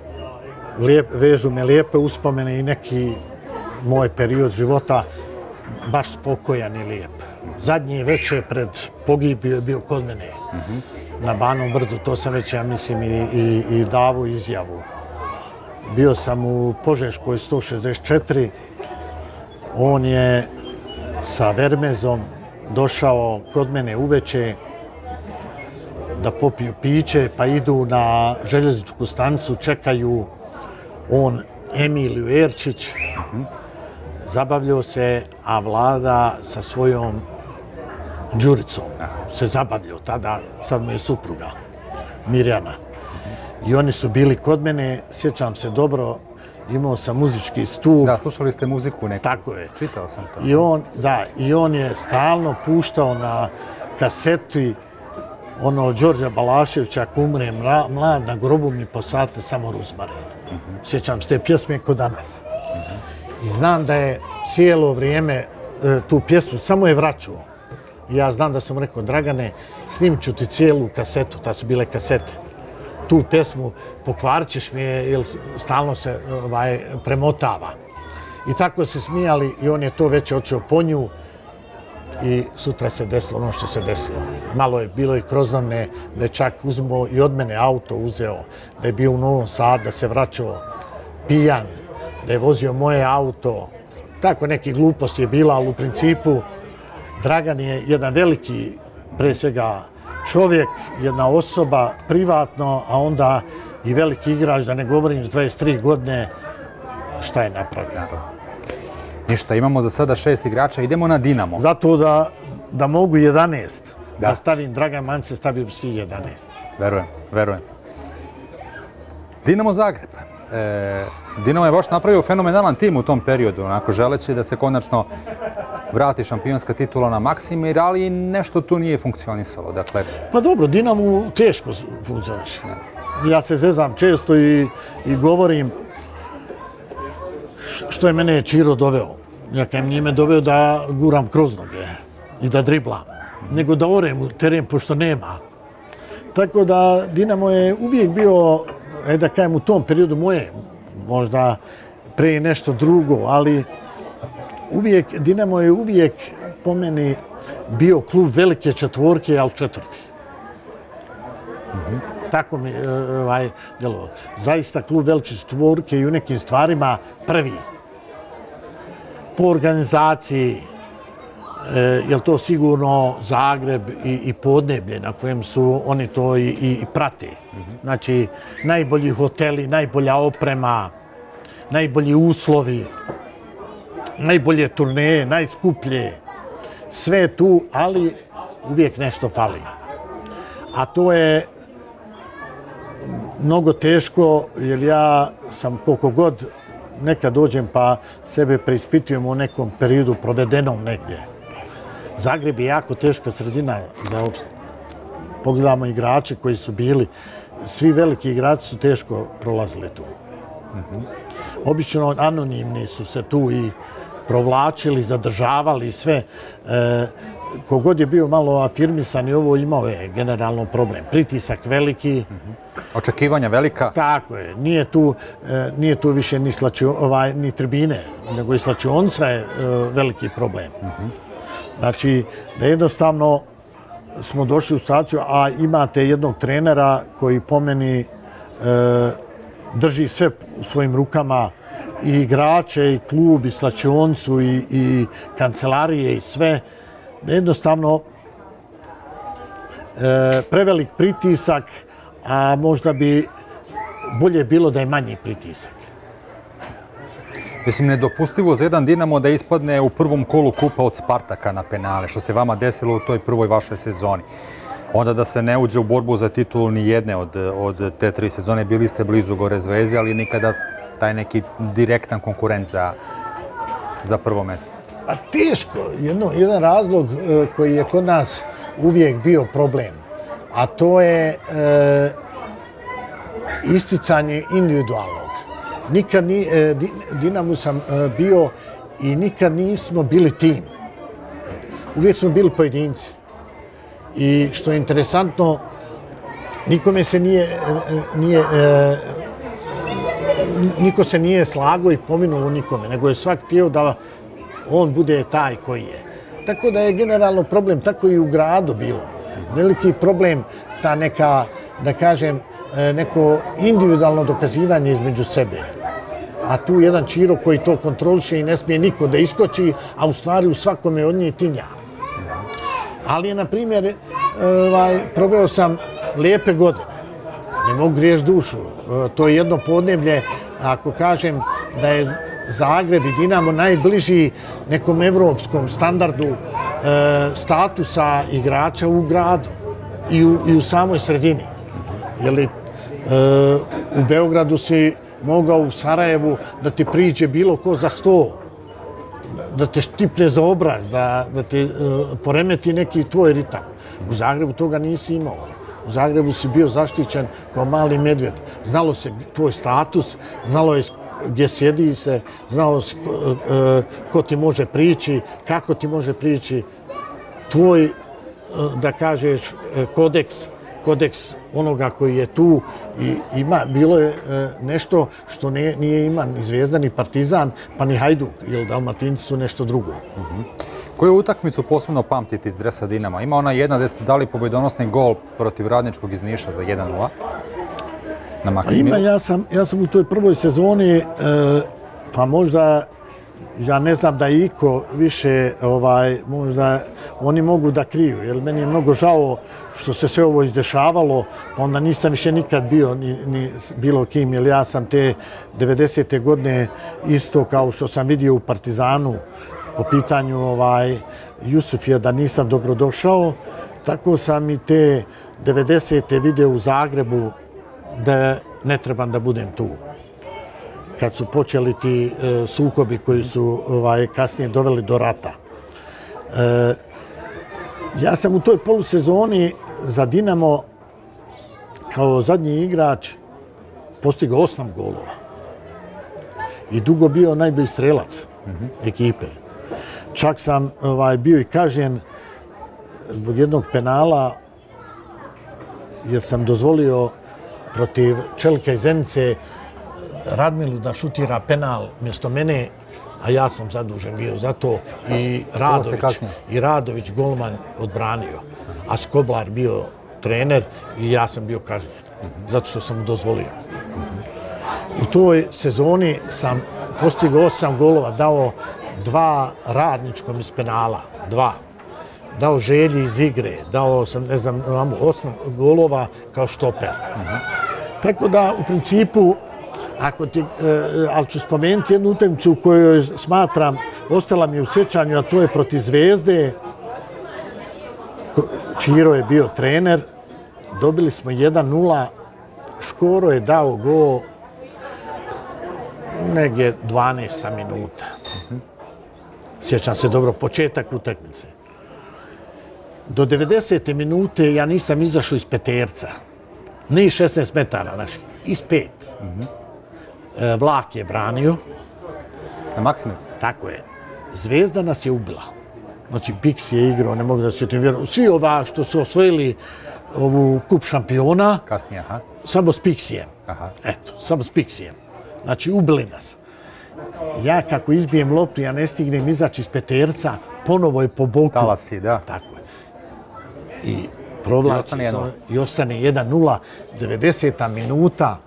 vežu me lijepe uspomene i neki moj period života baš spokojan i lijep. Zadnji večer pred pogibiju je bio kod mene na Banom brdu, to sam već, ja mislim, i davo izjavu. Bio sam u Požeškoj 164, on je sa Vermezom došao kod mene uveče da popiju piće, pa idu na željezničku stanicu, čekaju on Emiliju Erčić, zabavljao se, a Vlada sa svojom Đuricom se zabavljao tada, sad mu je supruga Mirjana. I oni su bili kod mene, sjećam se dobro, imao sam muzički stup. Da, slušali ste muziku neku. Tako je. Čitao sam to. I on je stalno puštao na kaseti ono Đorđa Balaševića, Ako umrem mlad, na grobu mi posate samo ruzmarin. Sjećam se te pjesme ko danas. I znam da je cijelo vrijeme tu pjesmu samo je vraćao. Ja znam da sam rekao, Dragane, snimit ću ti cijelu kasetu, ta su bile kasete. Tu pjesmu pokvarit ćeš mi je, jer stalno se premotava. I tako se smijali i on je to već očeo po nju i sutra se desilo ono što se desilo. Malo je bilo i kroznone da je čak uzmo i od mene auto uzeo, da je bio u Novom Sadu, da se vraćao pijan, da je vozio moje auto. Tako neke gluposti je bila, ali u principu Dragan je jedan veliki, pre svega, čovjek, jedna osoba, privatno, a onda i veliki igrač, da ne govorim, 23 godine, šta je napravio. Ništa, imamo za sada 6 igrača, idemo na Dinamo. Zato da mogu 11, da stavim Dragan Mance, stavio svi 11. Verujem. Dinamo Zagreb. Dinamo je baš napravio fenomenalan tim u tom periodu, onako želeći da se konačno vrati šampionska titula na Maksimir, ali nešto tu nije funkcionisalo. Pa dobro, Dinamo teško funkcioniše. Ja se zezam često i govorim što je mene Čiro doveo. Ja kajem nije me doveo da guram kroz noge i da driblam, nego da orem u teren pošto nema. Tako da Dinamo je uvijek bio, da kajem u tom periodu moje, možda pre nešto drugo, ali Dinamo je uvijek po meni bio klub velike četvorke, ali četvrti. Tako mi djelovalo. Zaista klub velike četvorke i u nekim stvarima prvi. Po organizaciji, je to sigurno Zagreb i podneblje na kojem su oni to i prate. Znači, najbolji hoteli, najbolja oprema, najbolji uslovi, najbolje turneje, najskuplje. Sve je tu, ali uvijek nešto fali. A to je mnogo teško, jer ja sam koliko god nekad dođem pa sebe preispitujem u nekom periodu provedenom negdje. Zagreb je jako teška sredina za opstanak. Pogledamo igrače koji su bili, svi veliki igrači su teško prolazili tu. Obično anonimni su se tu i provlačili, zadržavali sve. kogod je bio malo afirmisan i ovo imao je generalno problem. Pritisak veliki. Očekivanja velika. Tako je. Nije tu više ni tribine, nego i slačionica je veliki problem. Znači, da jednostavno smo došli u situaciju, a imate jednog trenera koji po meni drži sve u svojim rukama, i igrače, i klub, i slačionicu, i kancelarije, i sve. Jednostavno, prevelik pritisak, a možda bi bolje bilo da je manji pritisak. Mislim, nedopustivo za jedan Dinamo da ispadne u prvom kolu kupa od Spartaka na penale, što se vama desilo u toj prvoj vašoj sezoni. Onda da se ne uđe u borbu za titulu ni jedne od te 3 sezone. Bili ste blizu gore Zvezde, ali nikada taj neki direktan konkurent za prvo mesto. A teško. Jedan razlog koji je kod nas uvijek bio problem, a to je isticanje individualnog. Nikad Dinamo sam bio i nikad nismo bili tim. Uvijek smo bili pojedinci. I što je interesantno, nikome se niko se nije slagao i pominuo nikome, nego je svak htio da on bude taj koji je. Tako da je generalno problem, tako i u gradu bilo. Veliki problem ta neka, da kažem, neko individualno dokazivanje između sebe. A tu jedan Čiro koji to kontroliše i ne smije niko da iskoči, a u stvari u svakome od njih tinja. Ali je, na primjer, proveo sam lijepe godine. Ne mogu griješ dušu. To je jedno podneblje, ako kažem da je Zagreb i Dinamo najbliži nekom evropskom standardu statusa igrača u gradu i u samoj sredini. Jer u Beogradu si mogao u Sarajevu da ti priđe bilo ko za 100, da te štipne za obraz, da te poremeti neki tvoj ritam. U Zagrebu toga nisi imao. U Zagrebu si bio zaštićen kao mali medvjed. Znalo se tvoj status, znalo je gdje sjedi se, znalo se ko ti može prići, kako ti može prići. Tvoj, da kažeš, kodeks onoga koji je tu i bilo je nešto što nije ima ni Zvezda, ni Partizan, pa ni Hajduk, jer Dalmatinci su nešto drugo. Koju utakmicu posebno pamtite iz dresa Dinama? Ima ona jedna gdje ste dali pobjedonosni gol protiv Radničkog iz Niša za 1:0 na Maksimiru. Ja sam u toj prvoj sezoni, pa možda, ja ne znam da iko više, možda oni mogu da kriju, jer meni je mnogo žao što se sve ovo izdešavalo, pa onda nisam više nikad bio ni bilo kim, jer ja sam te 90. godine isto kao što sam vidio u Partizanu po pitanju Jusufija da nisam dobrodošao, tako sam i te 90. video u Zagrebu da ne trebam da budem tu. Kad su počeli ti sukobi koji su kasnije doveli do rata. Ja sam u toj polusezoni za Dinamo kao zadnji igrač postigao 8 golova. I dugo bio najbolji strelac ekipe. Čak sam bio i kažnjen zbog jednog penala jer sam dozvolio protiv Čelika iz Zenice Radmilu da šutira penal mjesto mene, a ja sam zadužen bio za to i Radović golman odbranio, a Skoblar bio trener i ja sam bio kažnjen, zato što sam mu dozvolio. U toj sezoni sam postigao 8 golova, dao 2 Radničkom iz penala, 2. Dao Želji iz igre, dao sam, 8 golova kao štoper. Tako da, u principu, ali ću spomenuti jednu utakmicu u kojoj smatram, ostala mi u sjećanju, a to je protiv Zvezde. Čiro je bio trener, dobili smo 1:0, Škoro je dao gol negdje 12. minuta. Sjećam se dobro, početak utakmice. Do 90. minute ja nisam izašao iz peterca. Ne iz 16 metara naših, iz 5. Vlak je branio. Na Maksimiru? Tako je. Zvezda nas je ubila. Znači, Pix je igrao, ne mogu da se sjetim vjerujem. Svi ova što su osvojili ovu kup šampiona, Kasnije, aha. samo s Pixijem. Aha. Eto, samo s Pixijem. Znači, ubili nas. Ja kako izbijem loptu, ja ne stignem izaći iz peterca, ponovo je po boku. Talasi, da. Tako je. I provlači to i ostane 1:0, 90. minuta.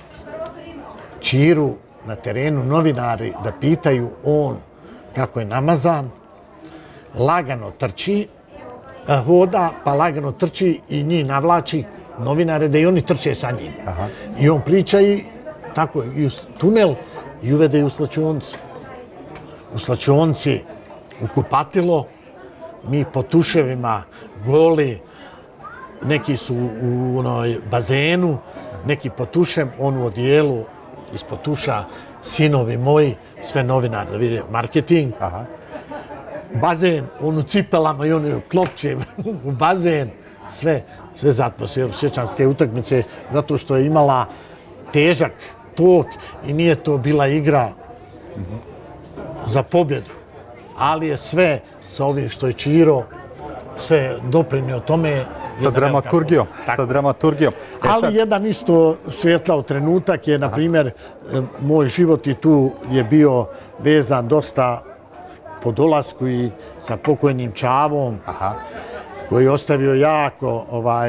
Čiru na terenu novinari da pitaju on kako je namazan, lagano trči, hoda, pa lagano trči i njih navlači novinare da i oni trče sa njim. Aha. I on priča i tako i u tunel i uvede i u slačionicu. U slačionici u kupatilo, mi po tuševima goli, neki su u bazenu, neki po tušem, on u odijelu, ispod tuša, sinovi moji, sve novinari da vide marketing. Aha. Bazen, on u cipelama i on u klopće u bazen, sve za atmosferu. Sjećam se te utakmice zato što je imala težak tok i nije to bila igra za pobjedu. Ali je sve sa ovim što je Čiro, sve doprinio tome. Sa dramaturgijom, sa dramaturgijom. Ali jedan isto svjetlao trenutak je, na primjer, moj život i tu je bio vezan dosta po dolasku i sa pokojnim Čavom, koji je ostavio jako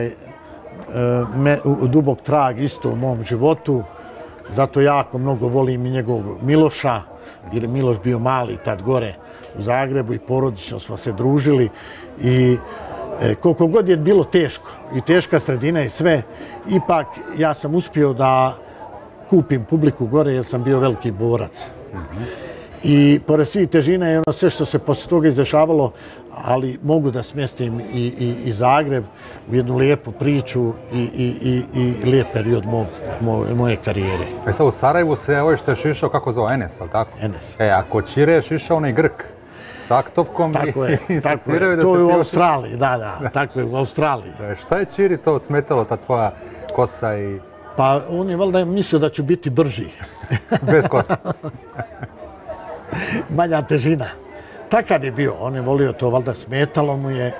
dubok trag isto u mom životu. Zato jako mnogo volim i njegovog Miloša, jer je Miloš bio mali tad gore u Zagrebu i porodično smo se družili. I koliko god je bilo teško i teška sredina i sve, ipak ja sam uspio da kupim publiku gore jer sam bio veliki borac. I pored svih težina i ono sve što se posle toga izdešavalo, ali mogu da smjestim i Zagreb u jednu lijepu priču i lijep period moje karijere. Sad u Sarajevu se ovo što je šišao, kako zove, Enes, ali tako? Enes. Ako Čire je šišao onaj Grk s aktovkom i insistiraju da se... To je u Australiji, da, tako je u Australiji. Šta je Čiri to smetalo, ta tvoja kosa i... Pa on je valjda mislio da ću biti brži. Bez kosa. Manja težina. Takav je bio, on je volio to, valjda smetalo mu je.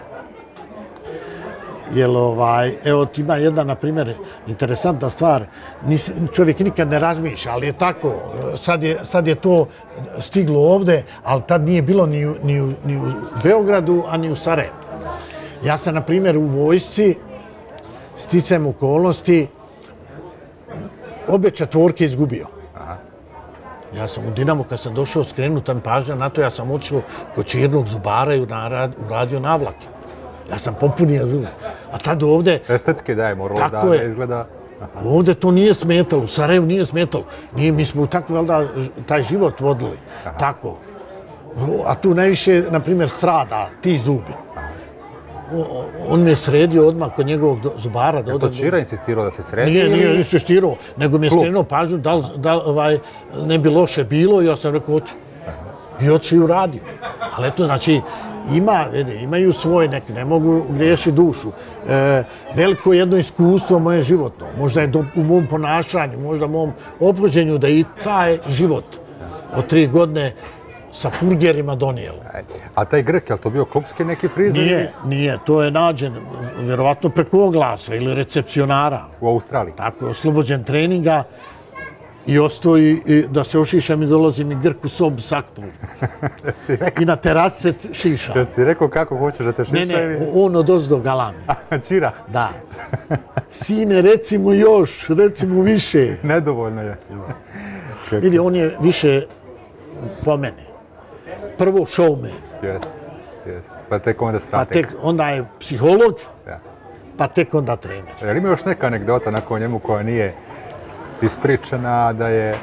Jer evo ti ima jedna, na primjer, interesantna stvar, čovjek nikad ne razmišlja, ali je tako, sad je to stiglo ovde, ali tad nije bilo ni u Beogradu, a ni u Sarajevu. Ja sam, na primjer, u vojsci, sticajem okolnosti, obje četvorke izgubio. Ja sam u Dinamu, kad sam došao skrenutan pažnja na to, ja sam otišao kod Čirnog zubara i uradio navlake. Ja sam popunio zub. A tad ovde... Estetski da je moralo da izgleda... Ovde to nije smetalo, u Sarajevu nije smetalo. Mi smo tako, valjda, taj život vodili. Tako. A tu najviše, na primjer, strada ti zubi. On mi je sredio odmah kod njegovog zubara. Je to Čira insistirao da se sredi? Nije insistirao, nego mi je skrenuo pažnju da ne bi loše bilo i ja sam rekao hoću. I otišao i uradio. Ali eto, znači, imaju svoj, ne mogu griješiti dušu. Veliko jedno iskustvo moje životno. Možda je u mom ponašanju, možda u mom ophođenju da i taj život od 3 godine sa furgerima donijelo. A taj Grk, je li to bio klubski neki frizer? Nije. To je nađen, vjerovatno preko oglasa ili recepcionara. U Australiji? Tako je, oslobođen treninga i ostao i da se ošišam i dolazim i Grk u sobu s aktom. I na terasi se šiša. Jel si rekao kako hoćeš da te šiša? Ne, on od ozdo galami. Čira? Da. Sine, reci mu još, reci mu više. Nedovoljno je. Vidi, on je više po mene. Prvo showman. Jest. Pa tek onda strateg. Pa tek onda je psiholog, pa tek onda trener. Jel ima još neka anegdota nakon njemu koja nije ispričana da je...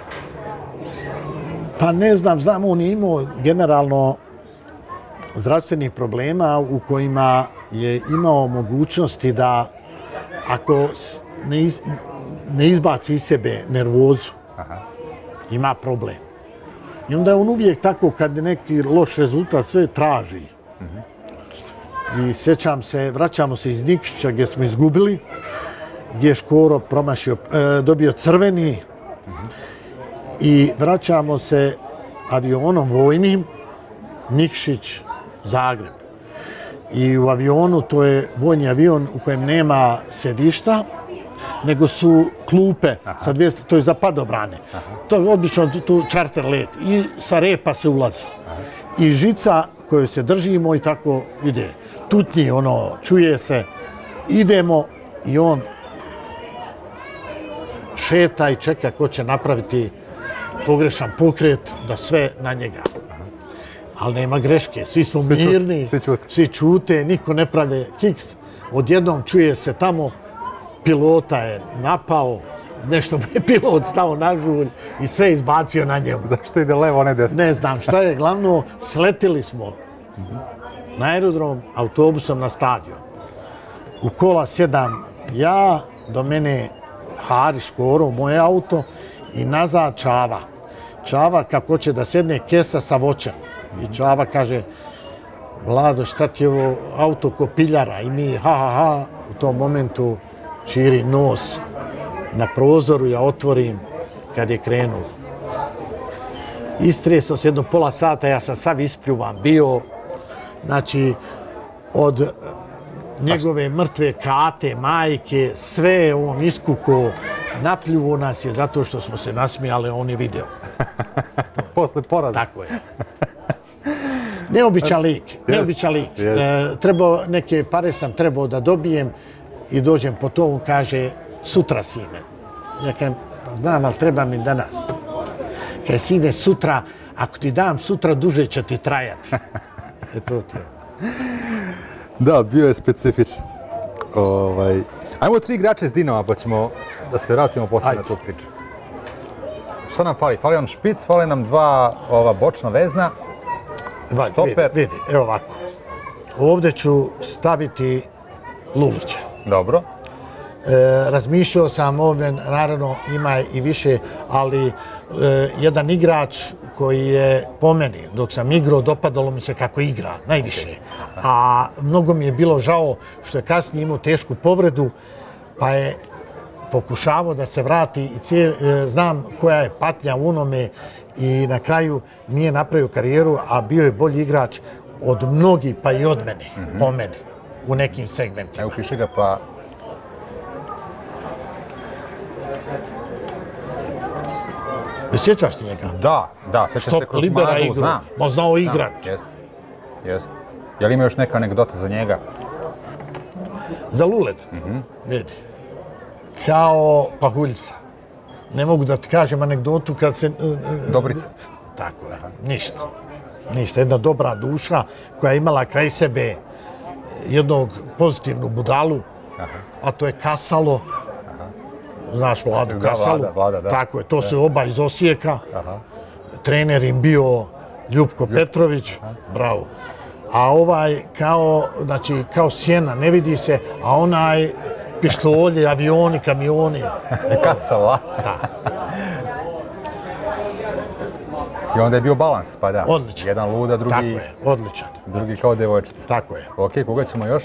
Pa ne znam, on je imao generalno zdravstvenih problema u kojima je imao mogućnosti da ako ne izbaci iz sebe nervozu, ima problem. I onda je on uvijek tako kad neki loš rezultat sve traži. I sjećam se, vraćamo se iz Nikšića gdje smo izgubili, gdje je Škoro promašio, dobio crveni i vraćamo se avionom vojnim Nikšić, Zagreb. I u avionu, to je vojni avion u kojem nema sedišta, nego su klupe sa 200, to je za padobrane. To je obično tu čarter let i sa repa se ulazi. I žica koju se držimo i tako ide. Tutnji, čuje se, idemo i on šeta i čeka ko će napraviti pogrešan pokret da sve na njega. Ali nema greške, svi smo mirni, svi čute, niko ne pravi kiks. Odjednom čuje se tamo, pilota je napao, nešto je pilot stao na žulj i sve izbacio na njemu. Zašto ide levo, ne desno? Ne znam šta je, glavno sletili smo na aerodrom autobusom na stadion. U kola sjedam ja, do mene Hari Škoro, moje auto, i nazad Čava. Čava kako će da sedne kesa sa voćem. I Čava kaže, Vlado, šta ti je ovo auto ko piljara? I mi, ha. U tom momentu čiri nos na prozoru, ja otvorim kad je krenulo. Istresao se jedno pola sata, ja sam sav ispljuvan bio. Znači, od njegove mrtve kate, majke, sve on iskuko, napljuvo nas je zato što smo se nasmijali, on je video. Posle poraza. Tako je. Neobičan lik. Neke pare sam trebao da dobijem i dođem po to, on kaže, sutra sine. Ja kažem, znam, ali treba mi danas. Kaže, sine, sutra, ako ti dam sutra, duže će ti trajati. To ti je. Da, bio je specifičan. Ajmo 3 igrača iz Dinama, pa ćemo da se vratimo poslije na tu priču. Šta nam fali? Fali nam špic, fali nam 2 bočna vezna, štoper. Vidi, evo ovako. Ovdje ću staviti Lulića. Dobro. Razmišljao sam ovdje, naravno ima i više, ali jedan igrač koji je po meni, dok sam igrao, dopadalo mi se kako igra, najviše. A mnogo mi je bilo žao što je kasnije imao tešku povredu, pa je pokušavao da se vrati i znam koja je patnja u onome i na kraju nije napravio karijeru, a bio je bolji igrač od mnogih, pa i od mene, po meni, u nekim segmentima. Evo piši ga pa... Sjećaš ti njega? Da, sjećaš se kroz Maglu, znam. Ma znao igrat. Jest. Je li ima još neka anegdota za njega? Za Luled? Vidi. Kao pahuljica. Ne mogu da ti kažem anegdotu kad se... Dobrica. Tako je, ništa. Jedna dobra duša koja je imala kraj sebe jednog pozitivnu budalu, a to je Kasalo. Znaš Vladu Kasalu? Vlada, da. Tako je, to su oba iz Osijeka. Trener im bio Ljupko Petrović, bravo. A ovaj kao sjena, ne vidi se, a onaj pištolje, avioni, kamioni. Kasala. Da. I onda je bio balans, pa da. Odličan. Jedan luda, drugi... Tako je, odličan. Drugi kao devojčica. Tako je. Ok, koga ćemo još?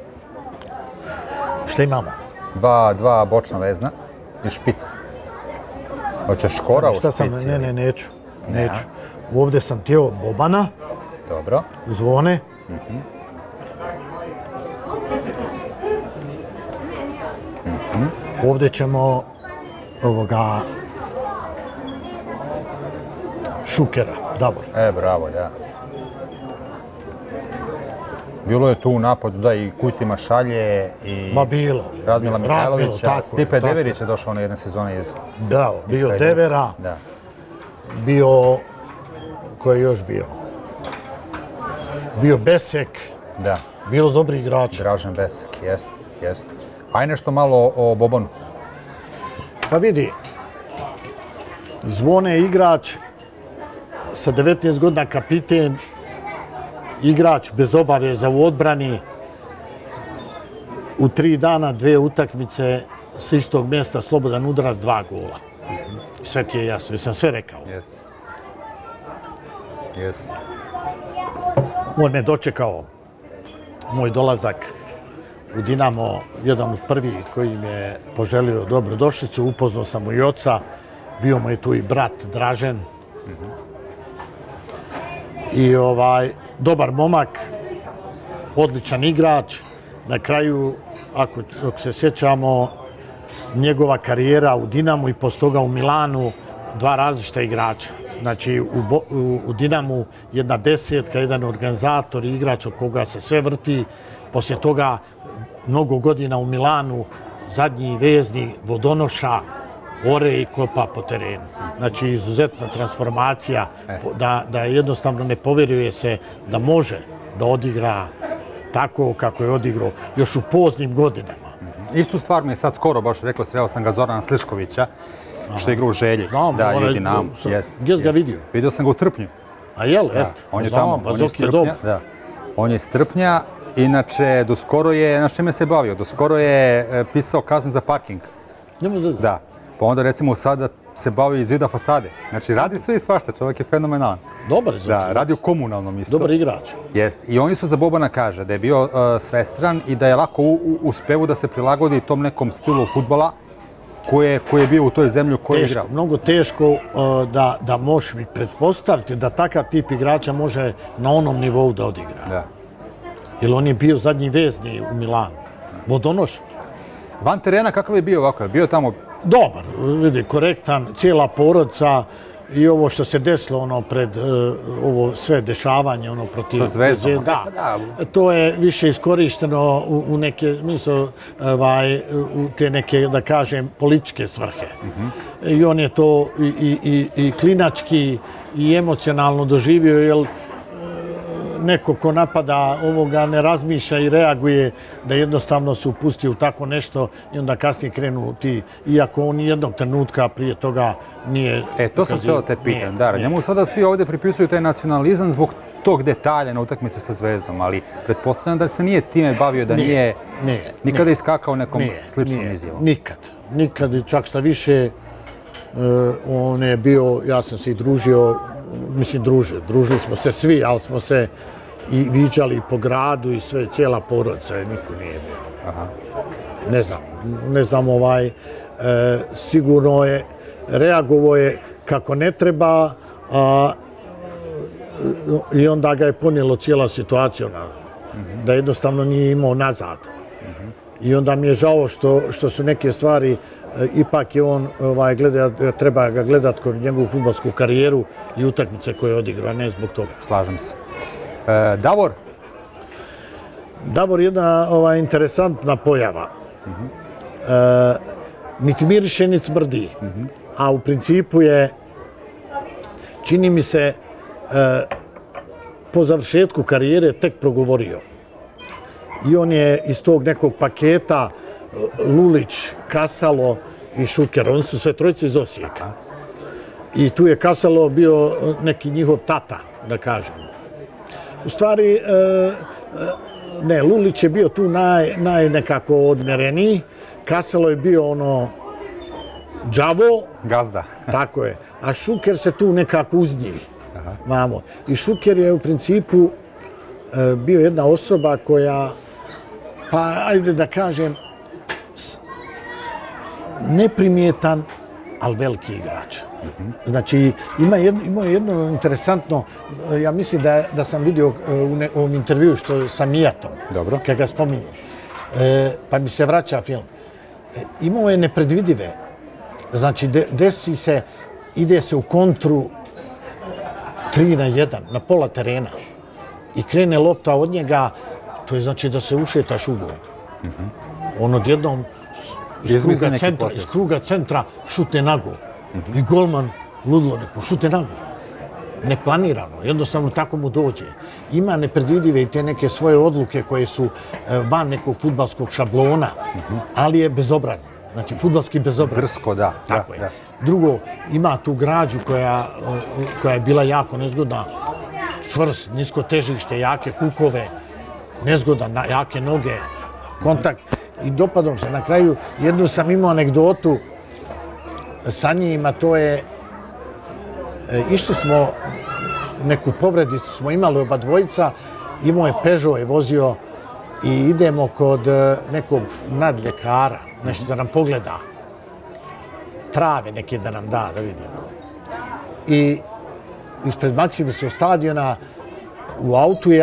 Šta imamo? 2 bočna vezna i špic. Hoćeš Škora u špici? Ne, neću. Ovdje sam tijelo Bobana. Dobro. Zvone. Ovdje ćemo Šukera, Davor. Bravo, da. Bilo je tu u napadu, da, i Kujtima Šalje, i Radmila Mihajlovića. Stipe Deverić je došao na jedne sezone iz... Bravo, bio Devera, bio... Ko je još bio? Bio Besek. Da. Bilo dobri igrači. Dražen Besek, jest. Aj nešto malo o Bobanu. Pa vidi, Zvone je igrač sa 19 godina, kapiten, igrač bez obaveza u odbrani. U 3 dana, 2 utakmice, s istog mjesta, slobodan udarac, 2 gola. Sve ti je jasno, jesam sve rekao. Yes. On me dočekao, moj dolazak u Dinamo, jedan od prvih koji mi je poželio dobrodošlicu, upoznao sam mu i oca, bio mu je tu i brat Dražen. I dobar momak, odličan igrač. Na kraju, ako se sjećamo, njegova karijera u Dinamu i poslije toga u Milanu, dva različita igrača. Znači, u Dinamu jedna desetka, jedan organizator i igrač od koga se sve vrti. Poslije toga, mnogo godina u Milanu, zadnji vezni vodonoša, ore i kopa po terenu. Znači, izuzetna transformacija, da jednostavno ne povjeruje se da može da odigra tako kako je odigrao još u poznim godinama. Istu stvar mi je sad skoro baš rekao, sreo sam ga Zorana Sliškovića, što je igra u Želji. Znam, da, i Dinamo. Gdje si ga vidio? Vidio sam ga u Trpnju. A jel, eto. On je tamo, on je iz Trpnja. Inače, doskoro je, na čime se bavio? Doskoro je pisao kazne za parking. Da. Pa onda recimo sada se bavi iz zida fasade. Znači, radi sve i svašta, čovjek je fenomenalan. Dobar je. Da, radi u komunalnom isto. Dobar igrač. Jest. I oni su za Bobana kaže da je bio svestran i da je lako uspevu da se prilagodi tom nekom stilu fudbala koji je bio u toj zemlji u kojoj je igrao. Mnogo teško da možeš mi pretpostaviti da takav tip igrača može na onom nivou da odigra. Da. Jer on je bio zadnji vezni u Milanu. Vodonoš. Van terena kakav je bio ovako? Je bio tamo... Dobar, vidi, korektan, cijela porodica i ovo što se desilo pred ovo sve dešavanje protiv... Sa Zvezdom. Da, to je više iskorišteno u neke, u te neke, da kažem, političke svrhe. I on je to i klinački i emocionalno doživio, jer neko ko napada ovoga ne razmišlja i reaguje da jednostavno se upusti u tako nešto i onda kasnije krenu ti, iako on jednog trenutka prije toga nije... To sam htio te pitan, da. Njemu sada svi ovdje pripisuju taj nacionalizam zbog tog detalja na utakmici sa Zvezdom, ali pretpostavljam da se nije time bavio, da nije nikada iskakao nekom sličnom izjavom. Nikad. Nikad, čak šta više, on je bio, ja sam se i družio, mislim družili smo se svi, ali smo se i viđali po gradu i sve, cijela porodica, niko nije bio. Ne znam, sigurno je, reagovao je kako ne treba i onda ga je ponijelo cijela situacija, da jednostavno nije imao nazad. I onda mi je žao što su neke stvari, ipak je on, treba ga gledat kroz njegovu fudbalsku karijeru i utakmice koje je odigrao, a ne zbog toga. Slažem se. Davor? Davor je jedna interesantna pojava. Niti miriše, niti smrdi. A u principu je, čini mi se, po završetku karijere tek progovorio. I on je iz tog nekog paketa Lulić, Kasalo i Šuker, oni su sve trojice iz Osijeka. I tu je Kasalo bio neki njihov tata, da kažem. U stvari, ne, Lulić je bio tu nekako odmjereniji, Kasalo je bio đavo. Gazda. Tako je. A Šuker se tu nekako uznji. I Šuker je u principu bio jedna osoba koja, pa ajde da kažem, neprimjetan, ali veliki igrač. Znači, imao je jedno interesantno, ja mislim da sam vidio u ovom intervju što sa Mijatom, kad ga spominje, pa mi se vraća film. Imao je nepredvidive, znači desi se, ide se u kontru 3-1 na pola terena i krene lopta od njega, to je znači da se ušetaš u gol. On odjednom iz kruga centra šute na gol. I golman ludilo neko, šute na gol. Neplanirano, jednostavno tako mu dođe. Ima nepredvidive i te neke svoje odluke koje su van nekog fudbalskog šablona, ali je bezobrazan. Znači, fudbalski bezobrazan. Drsko, da. Tako je. Drugo, ima tu građu koja je bila jako nezgodna. Čvrst, nisko težište, jake kukove, nezgodan, jake noge, kontakt. I dopadom se. Na kraju, jednu sam imao anegdotu sa njima, to je, išli smo, neku povredicu smo imali oba dvojica, imao je Peugeot, je vozio i idemo kod nekog nadljekara, nešto da nam pogleda, trave neke da nam da vidimo. I ispred Maksimisovog stadiona u autu je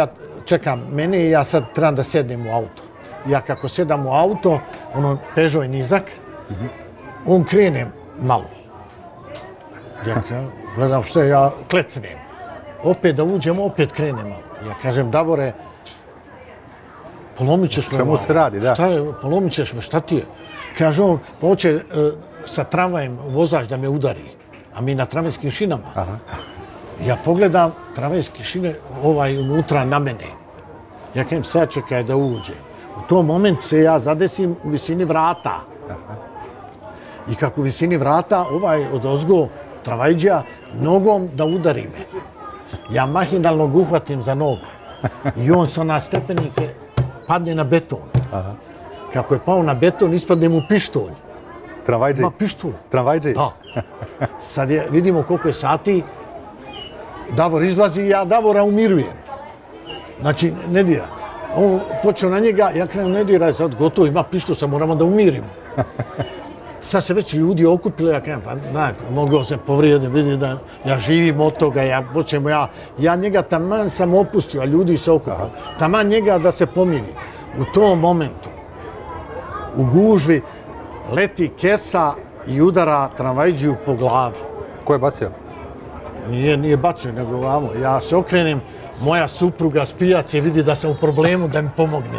čekam mene i ja sad trebam da sednem u auto. Ja kako sedam u auto, ono Peugeot je nizak, on krene malo. Ja gledam što je, ja klecnem. Opet da uđem, opet krenem malo. Ja kažem, Davore, polomit ćeš me. Čemu se radi, da? Šta je, polomit ćeš me, šta ti je? Kaže on, hoće sa tramvajem vozač da me udari, a mi na tramvajskim šinama. Aha. Ja pogledam tramvajske šine, unutra na mene. Ja kažem, sad čekaj da uđe. U tom momentu se ja zadesim u visini vrata. Aha. I kako u visini vrata, odozgo tramvajđija nogom da udari me. Ja mahinalno ga uhvatim za nogu. I on sa ona stepenike padne na beton. Aha. Kako je pao na beton, ispadne mu pištolj. Tramvajđej? Ima pištolj. Tramvajđej? Da. Sad vidimo koliko je sati. Davor izlazi i ja Davora umirujem. Znači, ne dira. On počeo na njega, ja krenem, ne dira, sad gotovo, ima pištolj, sad moramo da umirimo. Sad se već ljudi okupili, ja kažem, pa znate, mogao se povrijediti, vidi da ja živim od toga, ja njega taman sam opustio, a ljudi se okupili. Taman njega da se pomiri. U tom momentu, u gužvi, leti kesa i udara tramvajđiju po glavi. Ko je bacio? Nije bacio, nego ovamo. Ja se okrenem, moja supruga s pijace vidi da sam u problemu, da mi pomogne.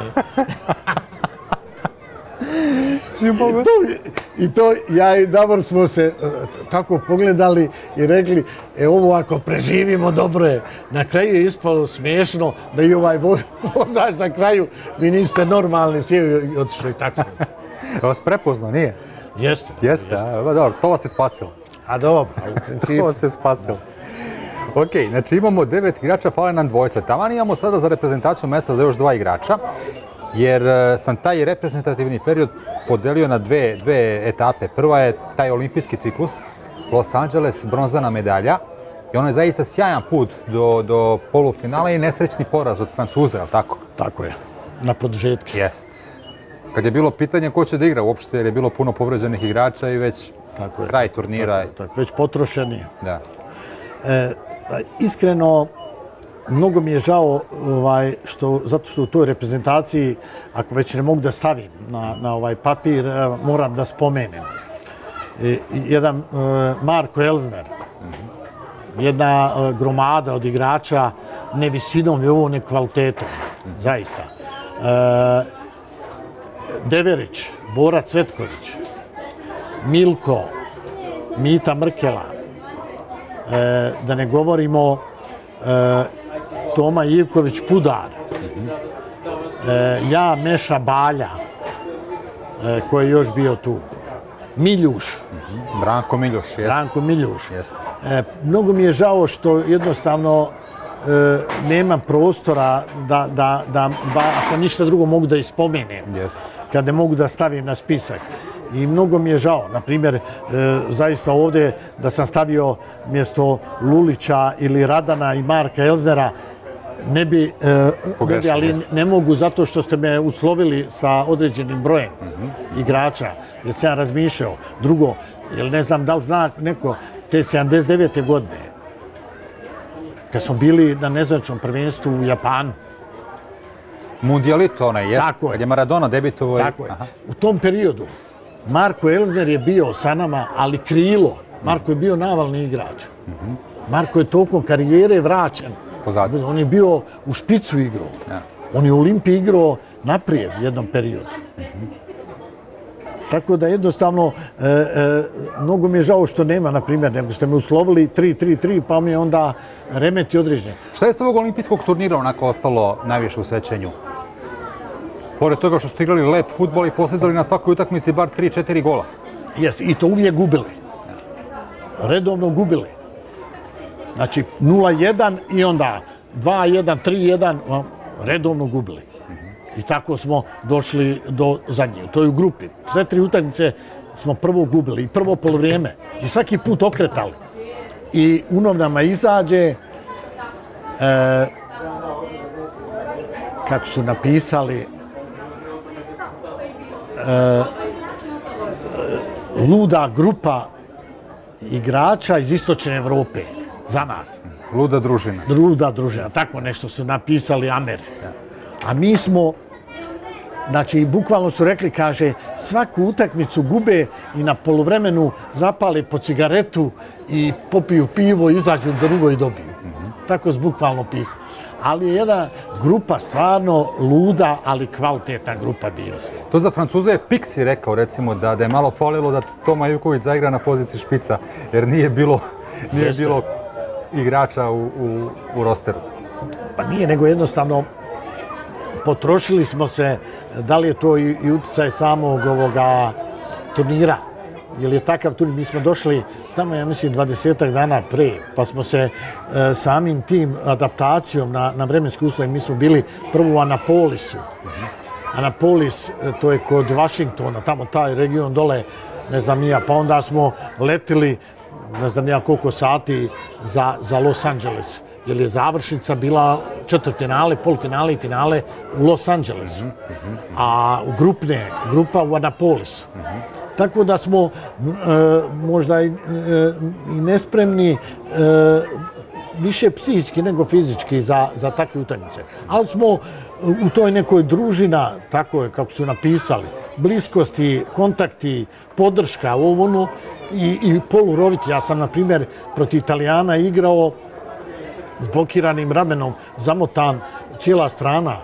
I to, ja i Davor smo se tako pogledali i rekli, ovo ako preživimo, dobro je. Na kraju je ispalo smiješno da i ovaj vozač na kraju, vi niste normalni, sjeo i otišao i tako. Je vas prepoznao, nije? Jeste. Jeste, a dobro, to vas je spasilo. A dobro, u principu. To vas je spasilo. Ok, znači imamo 9 igrača, fale nam dvojica. Taman imamo sada za reprezentaciju mjesta za još 2 igrača, jer sam taj reprezentativni period podelio na dve etape. Prva je taj olimpijski ciklus, Los Angeles, bronzana medalja. I ono je zaista sjajan put do polufinala i nesrećni poraz od Francuza, je li tako? Tako je, na produžetke. Jest. Kad je bilo pitanje ko će da igra uopšte, jer je bilo puno povređenih igrača i već kraj turnira. Tako, već potrošeni. Da. Iskreno, mnogo mi je žao zato što u toj reprezentaciji, ako već ne mogu da stavim na ovaj papir, moram da spomenem. Jedan Marko Elzner, jedna gromada od igrača, ne visinom i ovo ne kvalitetom, zaista. Deverić, Bora Cvetković, Milko, Mita Mrkela, da ne govorimo Toma Ivković Pudar, ja Meša Balja, koji je još bio tu, Miljuš. Branko Miljuš, jest. Branko Miljuš. Mnogo mi je žao što jednostavno nemam prostora da ako ništa drugo mogu da ispomenem, kad ne mogu da stavim na spisak. I mnogo mi je žao, na primjer, zaista ovdje da sam stavio mjesto Lulića ili Radana i Marka Elznera, ne bi, ali ne mogu zato što ste me uslovili sa određenim brojem igrača, jer sam ja razmišljao. Drugo, jer ne znam da li zna neko, te 79. godine, kad smo bili na nezvačnom prvenstvu u Japanu. Mundialito onaj, jest, kad je Maradona debitovao. Tako je. U tom periodu Marko Elzner je bio sa nama, ali krilo. Marko je bio navalni igrač. Marko je tokom karijere vraćan. On je bio u špicu igrao. On je u Olimpiji igrao naprijed jednom periodu. Tako da jednostavno, mnogo mi je žao što nema, na primjer, nego ste me uslovili 3-3-3, pa mi je onda remeti određen. Šta je s ovog olimpijskog turnira onako ostalo najviše u sećanju? Pored toga što ste igrali lep fudbal i postizali na svakoj utakmici bar 3-4 gola. Jes, i to uvijek gubili. Redovno gubili. Znači 0-1 i onda 2-1, 3-1, redovno gubili. I tako smo došli do zadnje. To je u grupi. Sve 3 utakmice smo prvo gubili i prvo polovrijeme. I svaki put okretali. I unovnama izađe, kako su napisali, luda grupa igrača iz istočne Evrope za nas. Luda družina. Luda družina, tako nešto su napisali Ameri. A mi smo, znači, bukvalno su rekli, kaže, svaku utakmicu gube i na poluvremenu zapale po cigaretu i popiju pivo, izađu do drugo i dobiju. Tako su bukvalno pisali. Ali je jedna grupa stvarno luda, ali kvalitetna grupa bili smo. To za Francuze je Pixi rekao, recimo, da je malo falilo da Toma Ivković zaigra na poziciji špica, jer nije bilo igrača u rosteru. Pa nije, nego jednostavno potrošili smo se, da li je to i utjecaj samog ovoga turnira, jer je takav turnir, mi smo došli tamo, ja mislim, 20 dana pre, pa smo se samim tim adaptacijom na vremenske uslove, mi smo bili prvo u Anapolisu. Anapolis, to je kod Vašingtona, tamo taj region dole, ne znam nija, pa onda smo letili, ne znam nija koliko sati za Los Angeles, jer je završnica bila četvrtfinale, polufinale i finale u Los Angelesu, a grupa u Anapolisu. Tako da smo možda i nespremni više psihički nego fizički za takve utakmice. Ali smo u toj nekoj družina, tako je kako su napisali, bliskosti, kontakti, podrška, ovo i poluroviti. Ja sam, na primjer, protiv Italijana igrao s blokiranim ramenom, zamotan, cijela strana,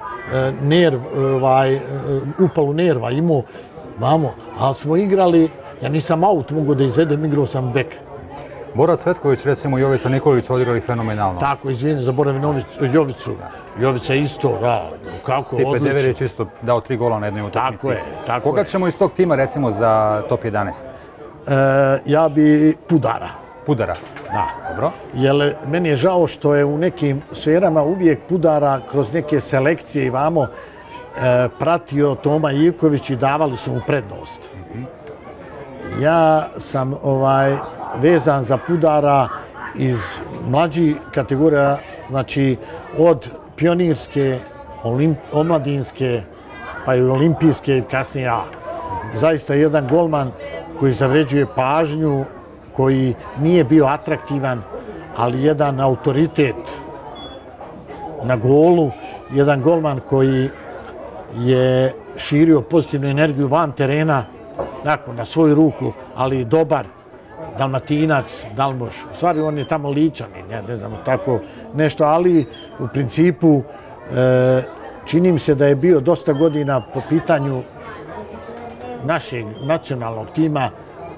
upalu nerva imao, ali smo igrali, ja nisam aut mogu da izvedem, igrao sam bek. Bora Cvetković, recimo, i Jovica Nikolić su odigrali fenomenalno. Tako, izvini, zaboravim Jovicu. Jovica isto, da, kako, odlično. Stipe Deverić isto dao 3 gola na jednoj utakmici. Tako je, tako je. Koga ćemo iz tog tima, recimo, za top 11? Ja bi Pudara. Pudara? Da. Dobro. Jer meni je žao što je u nekim sferama uvijek Pudara kroz neke selekcije i vamo pratio Toma Ivković i davali su mu prednost. Ja sam vezan za Pudara iz mlađih kategorija, znači od pionirske, omladinske, pa i olimpijske i kasnije A. Zaista jedan golman koji zavređuje pažnju, koji nije bio atraktivan, ali jedan autoritet na golu, jedan golman koji je širio pozitivnu energiju van terena, na svoju ruku, ali dobar, Dalmatinac, Dalmoš. U stvari on je tamo Ličanin, ne znamo tako nešto, ali u principu čini mi se da je bio dosta godina po pitanju našeg nacionalnog tima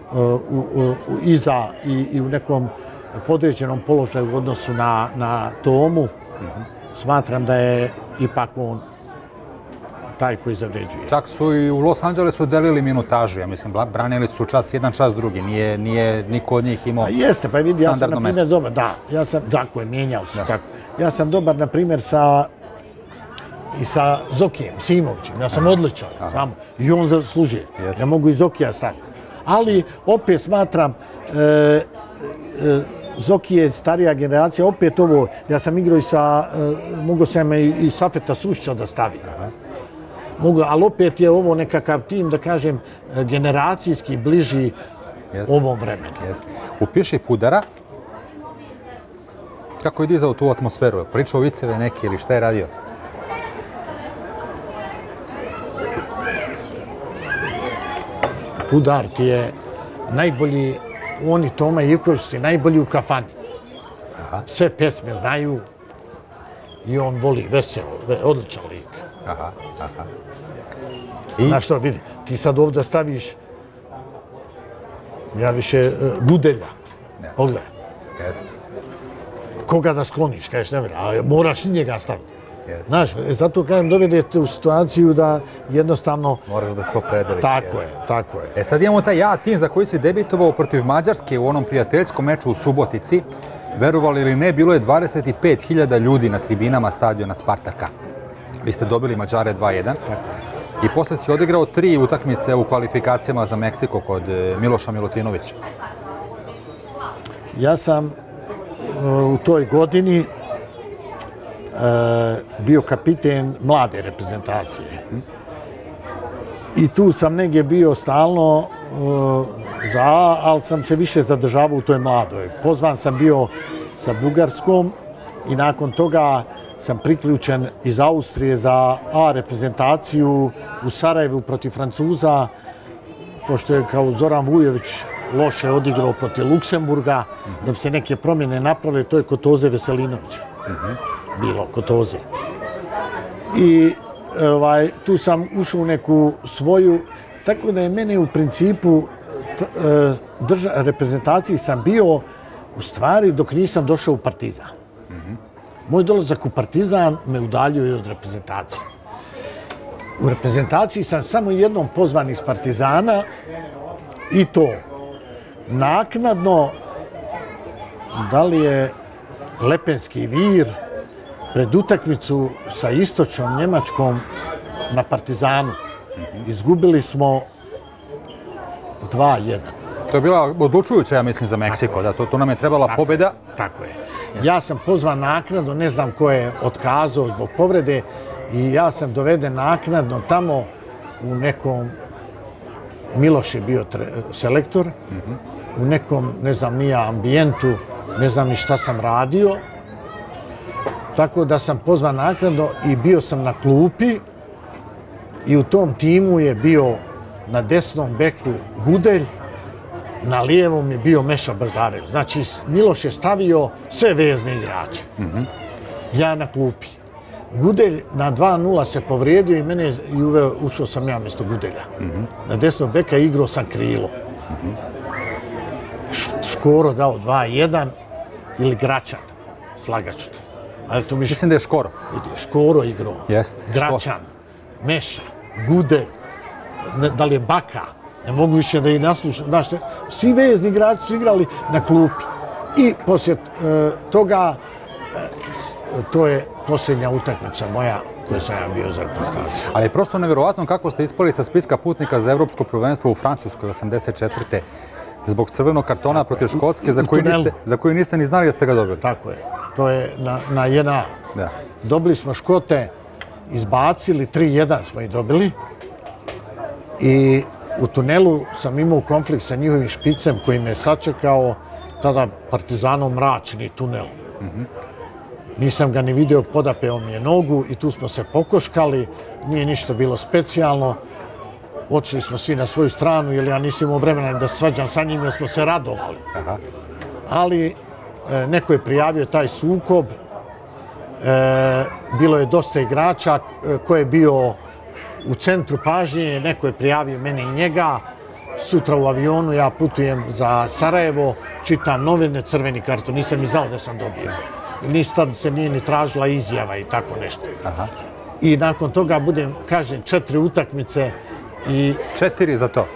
iza i u nekom podređenom položaju u odnosu na Tomu. Smatram da je ipak on taj koji zavređuje. Čak su i u Los Angelesu delili minutažu, ja mislim, branili su čas jedan, čas drugi, nije niko od njih imao standardno mesto. Jeste, pa vidi, ja sam, na primjer, dobar, da, ja sam, tako je, mijenjao se, tako. Ja sam dobar, na primjer, sa Zokijem, Simovićem, ja sam odličan, tamo, i on zaslužuje, ja mogu i Zokija staviti. Ali, opet smatram, Zoki je starija generacija, opet ovo, ja sam igrao i sa, mogu sam i Safeta Sušća da stavim. Ali opet je ovo nekakav tim, da kažem, generacijski bliži ovom vremenu. Upiši Pudara, kako je dizao tu atmosferu? Pričao viceve neke ili šta je radio? Pudar ti je najbolji, oni Toma Ivković ti najbolji u kafani. Sve pesme znaju i on voli veselo, odličan lik. Znaš što, vidi, ti sad ovdje staviš, ja više, Gudelja, pogledaj. Koga da skloniš, kažeš, ne vjerujem, a moraš i njega staviti. Znaš, zato kažem, dovedete u situaciju da jednostavno... Moraš da se opredeliš. Tako je. Sad imamo taj tim za koji si debitovao protiv Mađarske u onom prijateljskom meču u Subotici. Verovali ili ne, bilo je 25.000 ljudi na tribinama stadiona Spartaka. Vi ste dobili Mađare 2-1. I posle si odigrao 3 utakmice u kvalifikacijama za Meksiko kod Miloša Milutinovića. Ja sam u toj godini bio kapiten mlade reprezentacije. I tu sam negdje bio stalno ali sam se više zadržavao u toj mladoj. Pozvan sam bio sa Bugarskom i nakon toga sam priključen iz Austrije za A reprezentaciju u Sarajevu protiv Francuza, pošto je kao Zoran Vujović loše odigrao protiv Luksemburga, da bi se neke promjene napravile, to je Kotoze Veselinović. Bilo, Kotoze. I tu sam ušao u neku svoju, tako da je mene u principu reprezentaciji sam bio u stvari dok nisam došao u Partizan. Moj dolazak u Partizan me udaljio od reprezentacije. U reprezentaciji sam samo jednom pozvan iz Partizana i to naknadno, da li je Lepenski Vir pred utakmicu sa istočnom Njemačkom na Partizanu. Izgubili smo 2:1. To je bila odlučujuća, ja mislim, za Meksiko. Da, to nam je trebala pobjeda. Tako je. Ja sam pozvan naknadno, ne znam ko je otkazao zbog povrede i ja sam doveden naknadno tamo u nekom, Miloš je bio selektor, u nekom, ne znam, nija ambijentu, ne znam ni šta sam radio. Tako da sam pozvan naknadno i bio sam na klupi i u tom timu je bio na desnom beku Gudelj, na lijevom je bio Meša Baždarević. Znači, Miloš je stavio sve vezne igrače. Ja na klupi. Gudelj na 2:0 se povrijedio i mene je uveo, ušao sam ja mjesto Gudelja. Na desnog beka igrao sam krilo. Škoro dao 2:1 ili Gračan, slagaću te. Mislim da je Škoro. Škoro igrao. Jest. Gračan, Meša, Gudelj, da li je Baka. Ne mogu više da ih naslušam. Svi vezni igrači su igrali na klupi. I poslije toga, to je posljednja utakmica moja koju sam ja bio za reprezentaciju. Ali je prosto nevjerovatno kako ste ispali sa spiska putnika za evropsko prvenstvo u Francuskoj 84. zbog crvenog kartona protiv Škotske za koji niste ni znali da ste ga dobili. Tako je. To je na 1A. Dobili smo Škote, izbacili, 3:1 smo ih dobili. I u tunelu sam imao konflikt sa njihovim špicem koji me sačekao, tada Partizanov mračni tunel. Nisam ga ni vidio, podapeo mi je nogu i tu smo se pokoškali, nije ništa bilo specijalno. Otišli smo svi na svoju stranu jer ja nisam imao vremena da svađam sa njim jer smo se radovali. Ali neko je prijavio taj sukob, bilo je dosta igrača ko je bio u centru pažnje, neko je prijavio mene i njega. Sutra u avionu ja putujem za Sarajevo, čitam novine, crveni karton, nisam ni znao da sam dobio. Ništa se nije ni tražila izjava i tako nešto. I nakon toga budem, kažem, 4 utakmice i... 4 za to?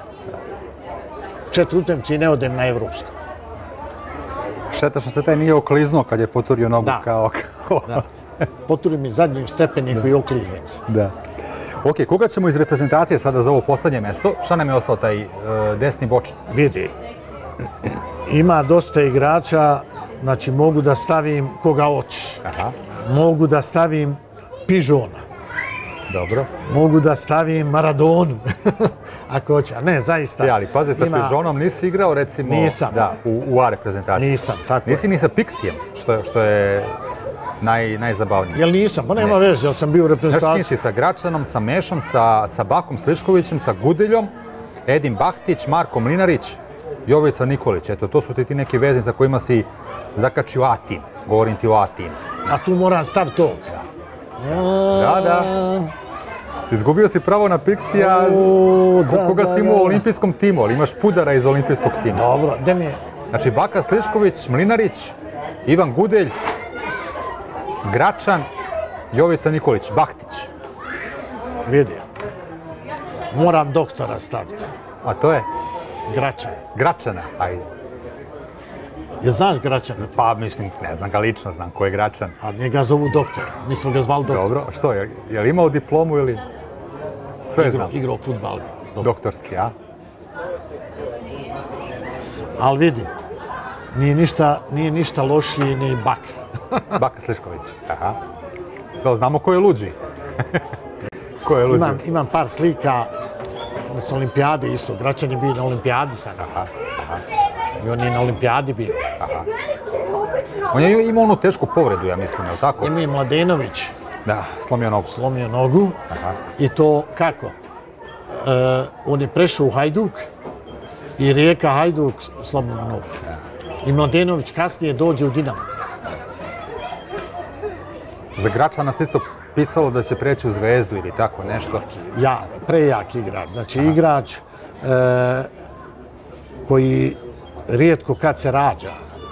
4 utakmice i ne odem na evropsko. Šteta što se taj nije okliznuo kad je poturio nogu kao... Da, poturio mi zadnjim stepeniku i okliznem se. Da. Ok, koga ćemo iz reprezentacije sada za ovo poslednje mesto? Šta nam je ostao taj desni bočni? Vidi, ima dosta igrača, znači mogu da stavim koga hoćeš. Mogu da stavim Pižona. Dobro. Mogu da stavim Maradonu. Ako hoće, ne, zaista. Ali pazi, sa Pižonom nisi igrao, recimo, u A reprezentaciji. Nisam, tako je. Nisi ni sa Pixijem, što je najzabavnije. Jel nisam? Pa nema veze, jel sam bio u reprezentaciji. Znaš kim si sa Gračanom, sa Mešom, sa Bakom Sliškovićem, sa Gudeljom, Edim Bahtić, Marko Mlinarić, Jovica Nikolić. Eto, to su ti neki vezni sa kojima si zakačio A tim. Govorim ti o A timu. A tu moram stav tog. Da. Izgubio si pravo na Pixija, koga si imao u olimpijskom timu, ali imaš Pudara iz olimpijskog tima. Dobro, gde mi je? Znači, Baka Slišković, Mlinarić, Ivan Gudelj, Gračan, Jovica Nikolić, Bahtić. Vidi. Moram doktora staviti. A to je? Gračan. Gračana, ajde. Je znaš Gračana? Pa, mislim, ne znam ga lično, znam ko je Gračan. A njega zovu doktor. Mi smo ga zvali doktor. Dobro, što, je li imao diplomu ili... Sve znam. Igrao fudbal. Doktorski, a? Ali vidi, nije ništa lošiji ni Baka. Baka Slišković, aha. Da, znamo ko je luđi. Ko je luđi? Imam par slika s olimpijade isto. Gračan je bio na olimpijadi sad. I on je na olimpijadi bio. On je imao onu tešku povredu, ja mislim, je li tako? Ima i Mladenović Da, slomio nogu. slomio nogu. I to kako? On je prešao u Hajduk i Rijeka Hajduk slomio nogu. I Mladenović kasnije dođe u Dinamo. Za Gračana se isto pisalo da će preći u Zvezdu ili tako nešto. Prejak igrač. Znači igrač koji rijetko kad se rađa.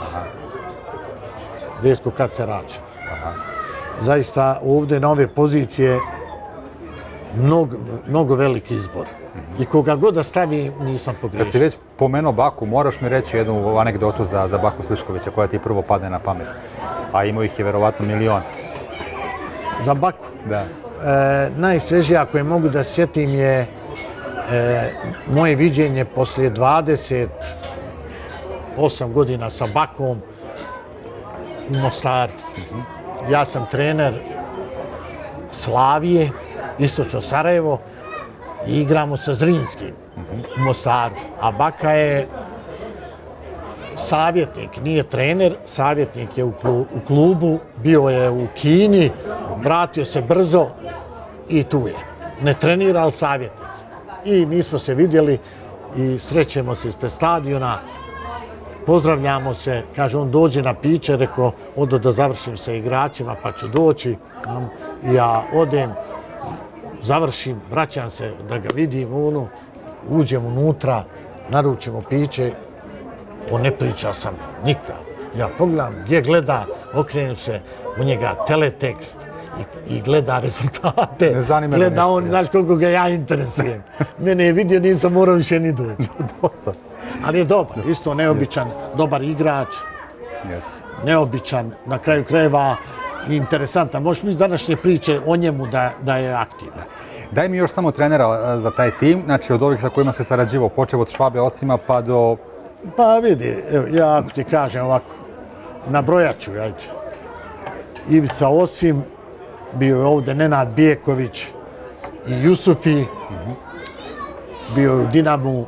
Rijetko kad se rađa. Zaista ovdje na ove pozicije mnogo veliki izbor. I koga god da stavi, nisam pogriješio. Kad si već pomenuo Baku, moraš mi reći jednu anegdotu za Baku Sliškovića koja ti prvo padne na pamet. A imao ih je verovatno milion. Za Baku? Da. Najsvežija koje mogu da sjetim je moje viđenje poslije 28 godina sa Bakom u Mostaru. Ja sam trener Slavije, istočno Sarajevo, i igramo sa Zrinskim u Mostaru. A Baka je savjetnik, nije trener, savjetnik je u klubu, bio je u Kini, vratio se brzo i tu je. Ne trenira, ali savjetnik. I nismo se vidjeli i srećemo se ispred stadiona, pozdravljamo se, kaže on dođe na piće, rekao onda da završim sa igračima pa ću doći. Ja odem, završim, vraćam se da ga vidim, uđem unutra, naručimo piće, on ne priča sam nikad. Ja pogledam gdje gleda, okrenem se u njega teletekst i gleda rezultate. Ne zanima gleda ništa, on, znaš koliko ga ja interesujem. Mene je vidio, nisam morao više ni doći. Dosta. Ali je dobar, isto neobičan, dobar igrač. Jeste. Neobičan, na kraju krajeva i interesantan. Možeš mi iz današnje priče o njemu da je aktivan. Daj mi još samo trenera za taj tim, znači od ovih sa kojima se sarađivao, počeo od Švabe Osima pa do... Pa vidi, evo, ja ako ti kažem ovako, nabrojat ću, ajde. Ivica Osim, bio je ovdje Nenad Bijeković i Jusufi, bio je u Dinamu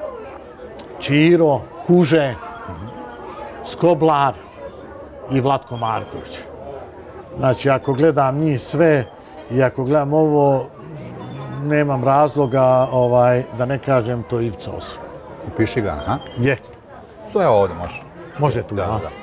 Čiro, Kuže, Skoblar i Vlatko Marković. Znači, ako gledam njih sve i ako gledam ovo, nemam razloga da ne kažem to Ivica Osim. Upiši ga, ha? Je. To je ovdje, može. Može tu, Da.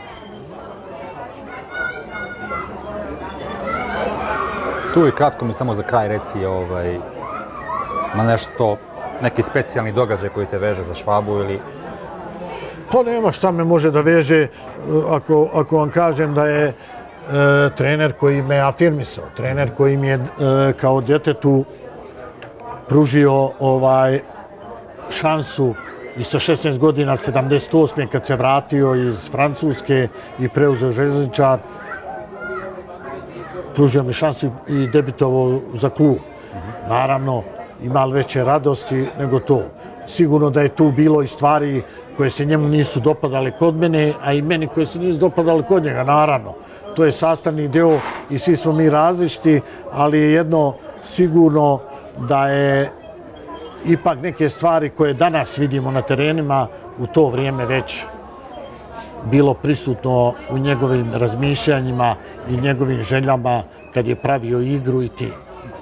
Tu i kratko mi samo za kraj reci na nešto, neki specijalni događaj koji te veže za Švabu ili... Pa nema šta me može da veže ako vam kažem da je trener koji me afirmisao, trener koji mi je kao djetetu pružio šansu i sa 16 godina, 78. kad se vratio iz Francuske i preuzeo željezničar, pružio mi šansu i debitovao za klub. Naravno, imali veće radosti nego to. Sigurno da je tu bilo i stvari koje se njemu nisu dopadale kod mene, a i meni koje se nisu dopadale kod njega, naravno. To je sastavni deo i svi smo mi različiti, ali je jedno sigurno da je ipak neke stvari koje danas vidimo na terenima u to vrijeme već bilo prisutno u njegovim razmišljanjima i njegovim željama kad je pravio igru i tim.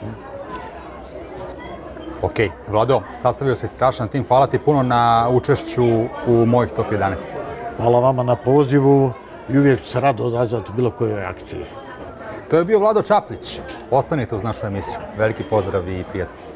Ok, Vlado, sastavio si strašan tim, hvala ti puno na učešću u mojih Top 11. Hvala vama na pozivu i uvijek ću se rado odazvati u bilo kojoj akciji. To je bio Vlado Čaplić. Ostanite uz našu emisiju. Veliki pozdrav i prijatno.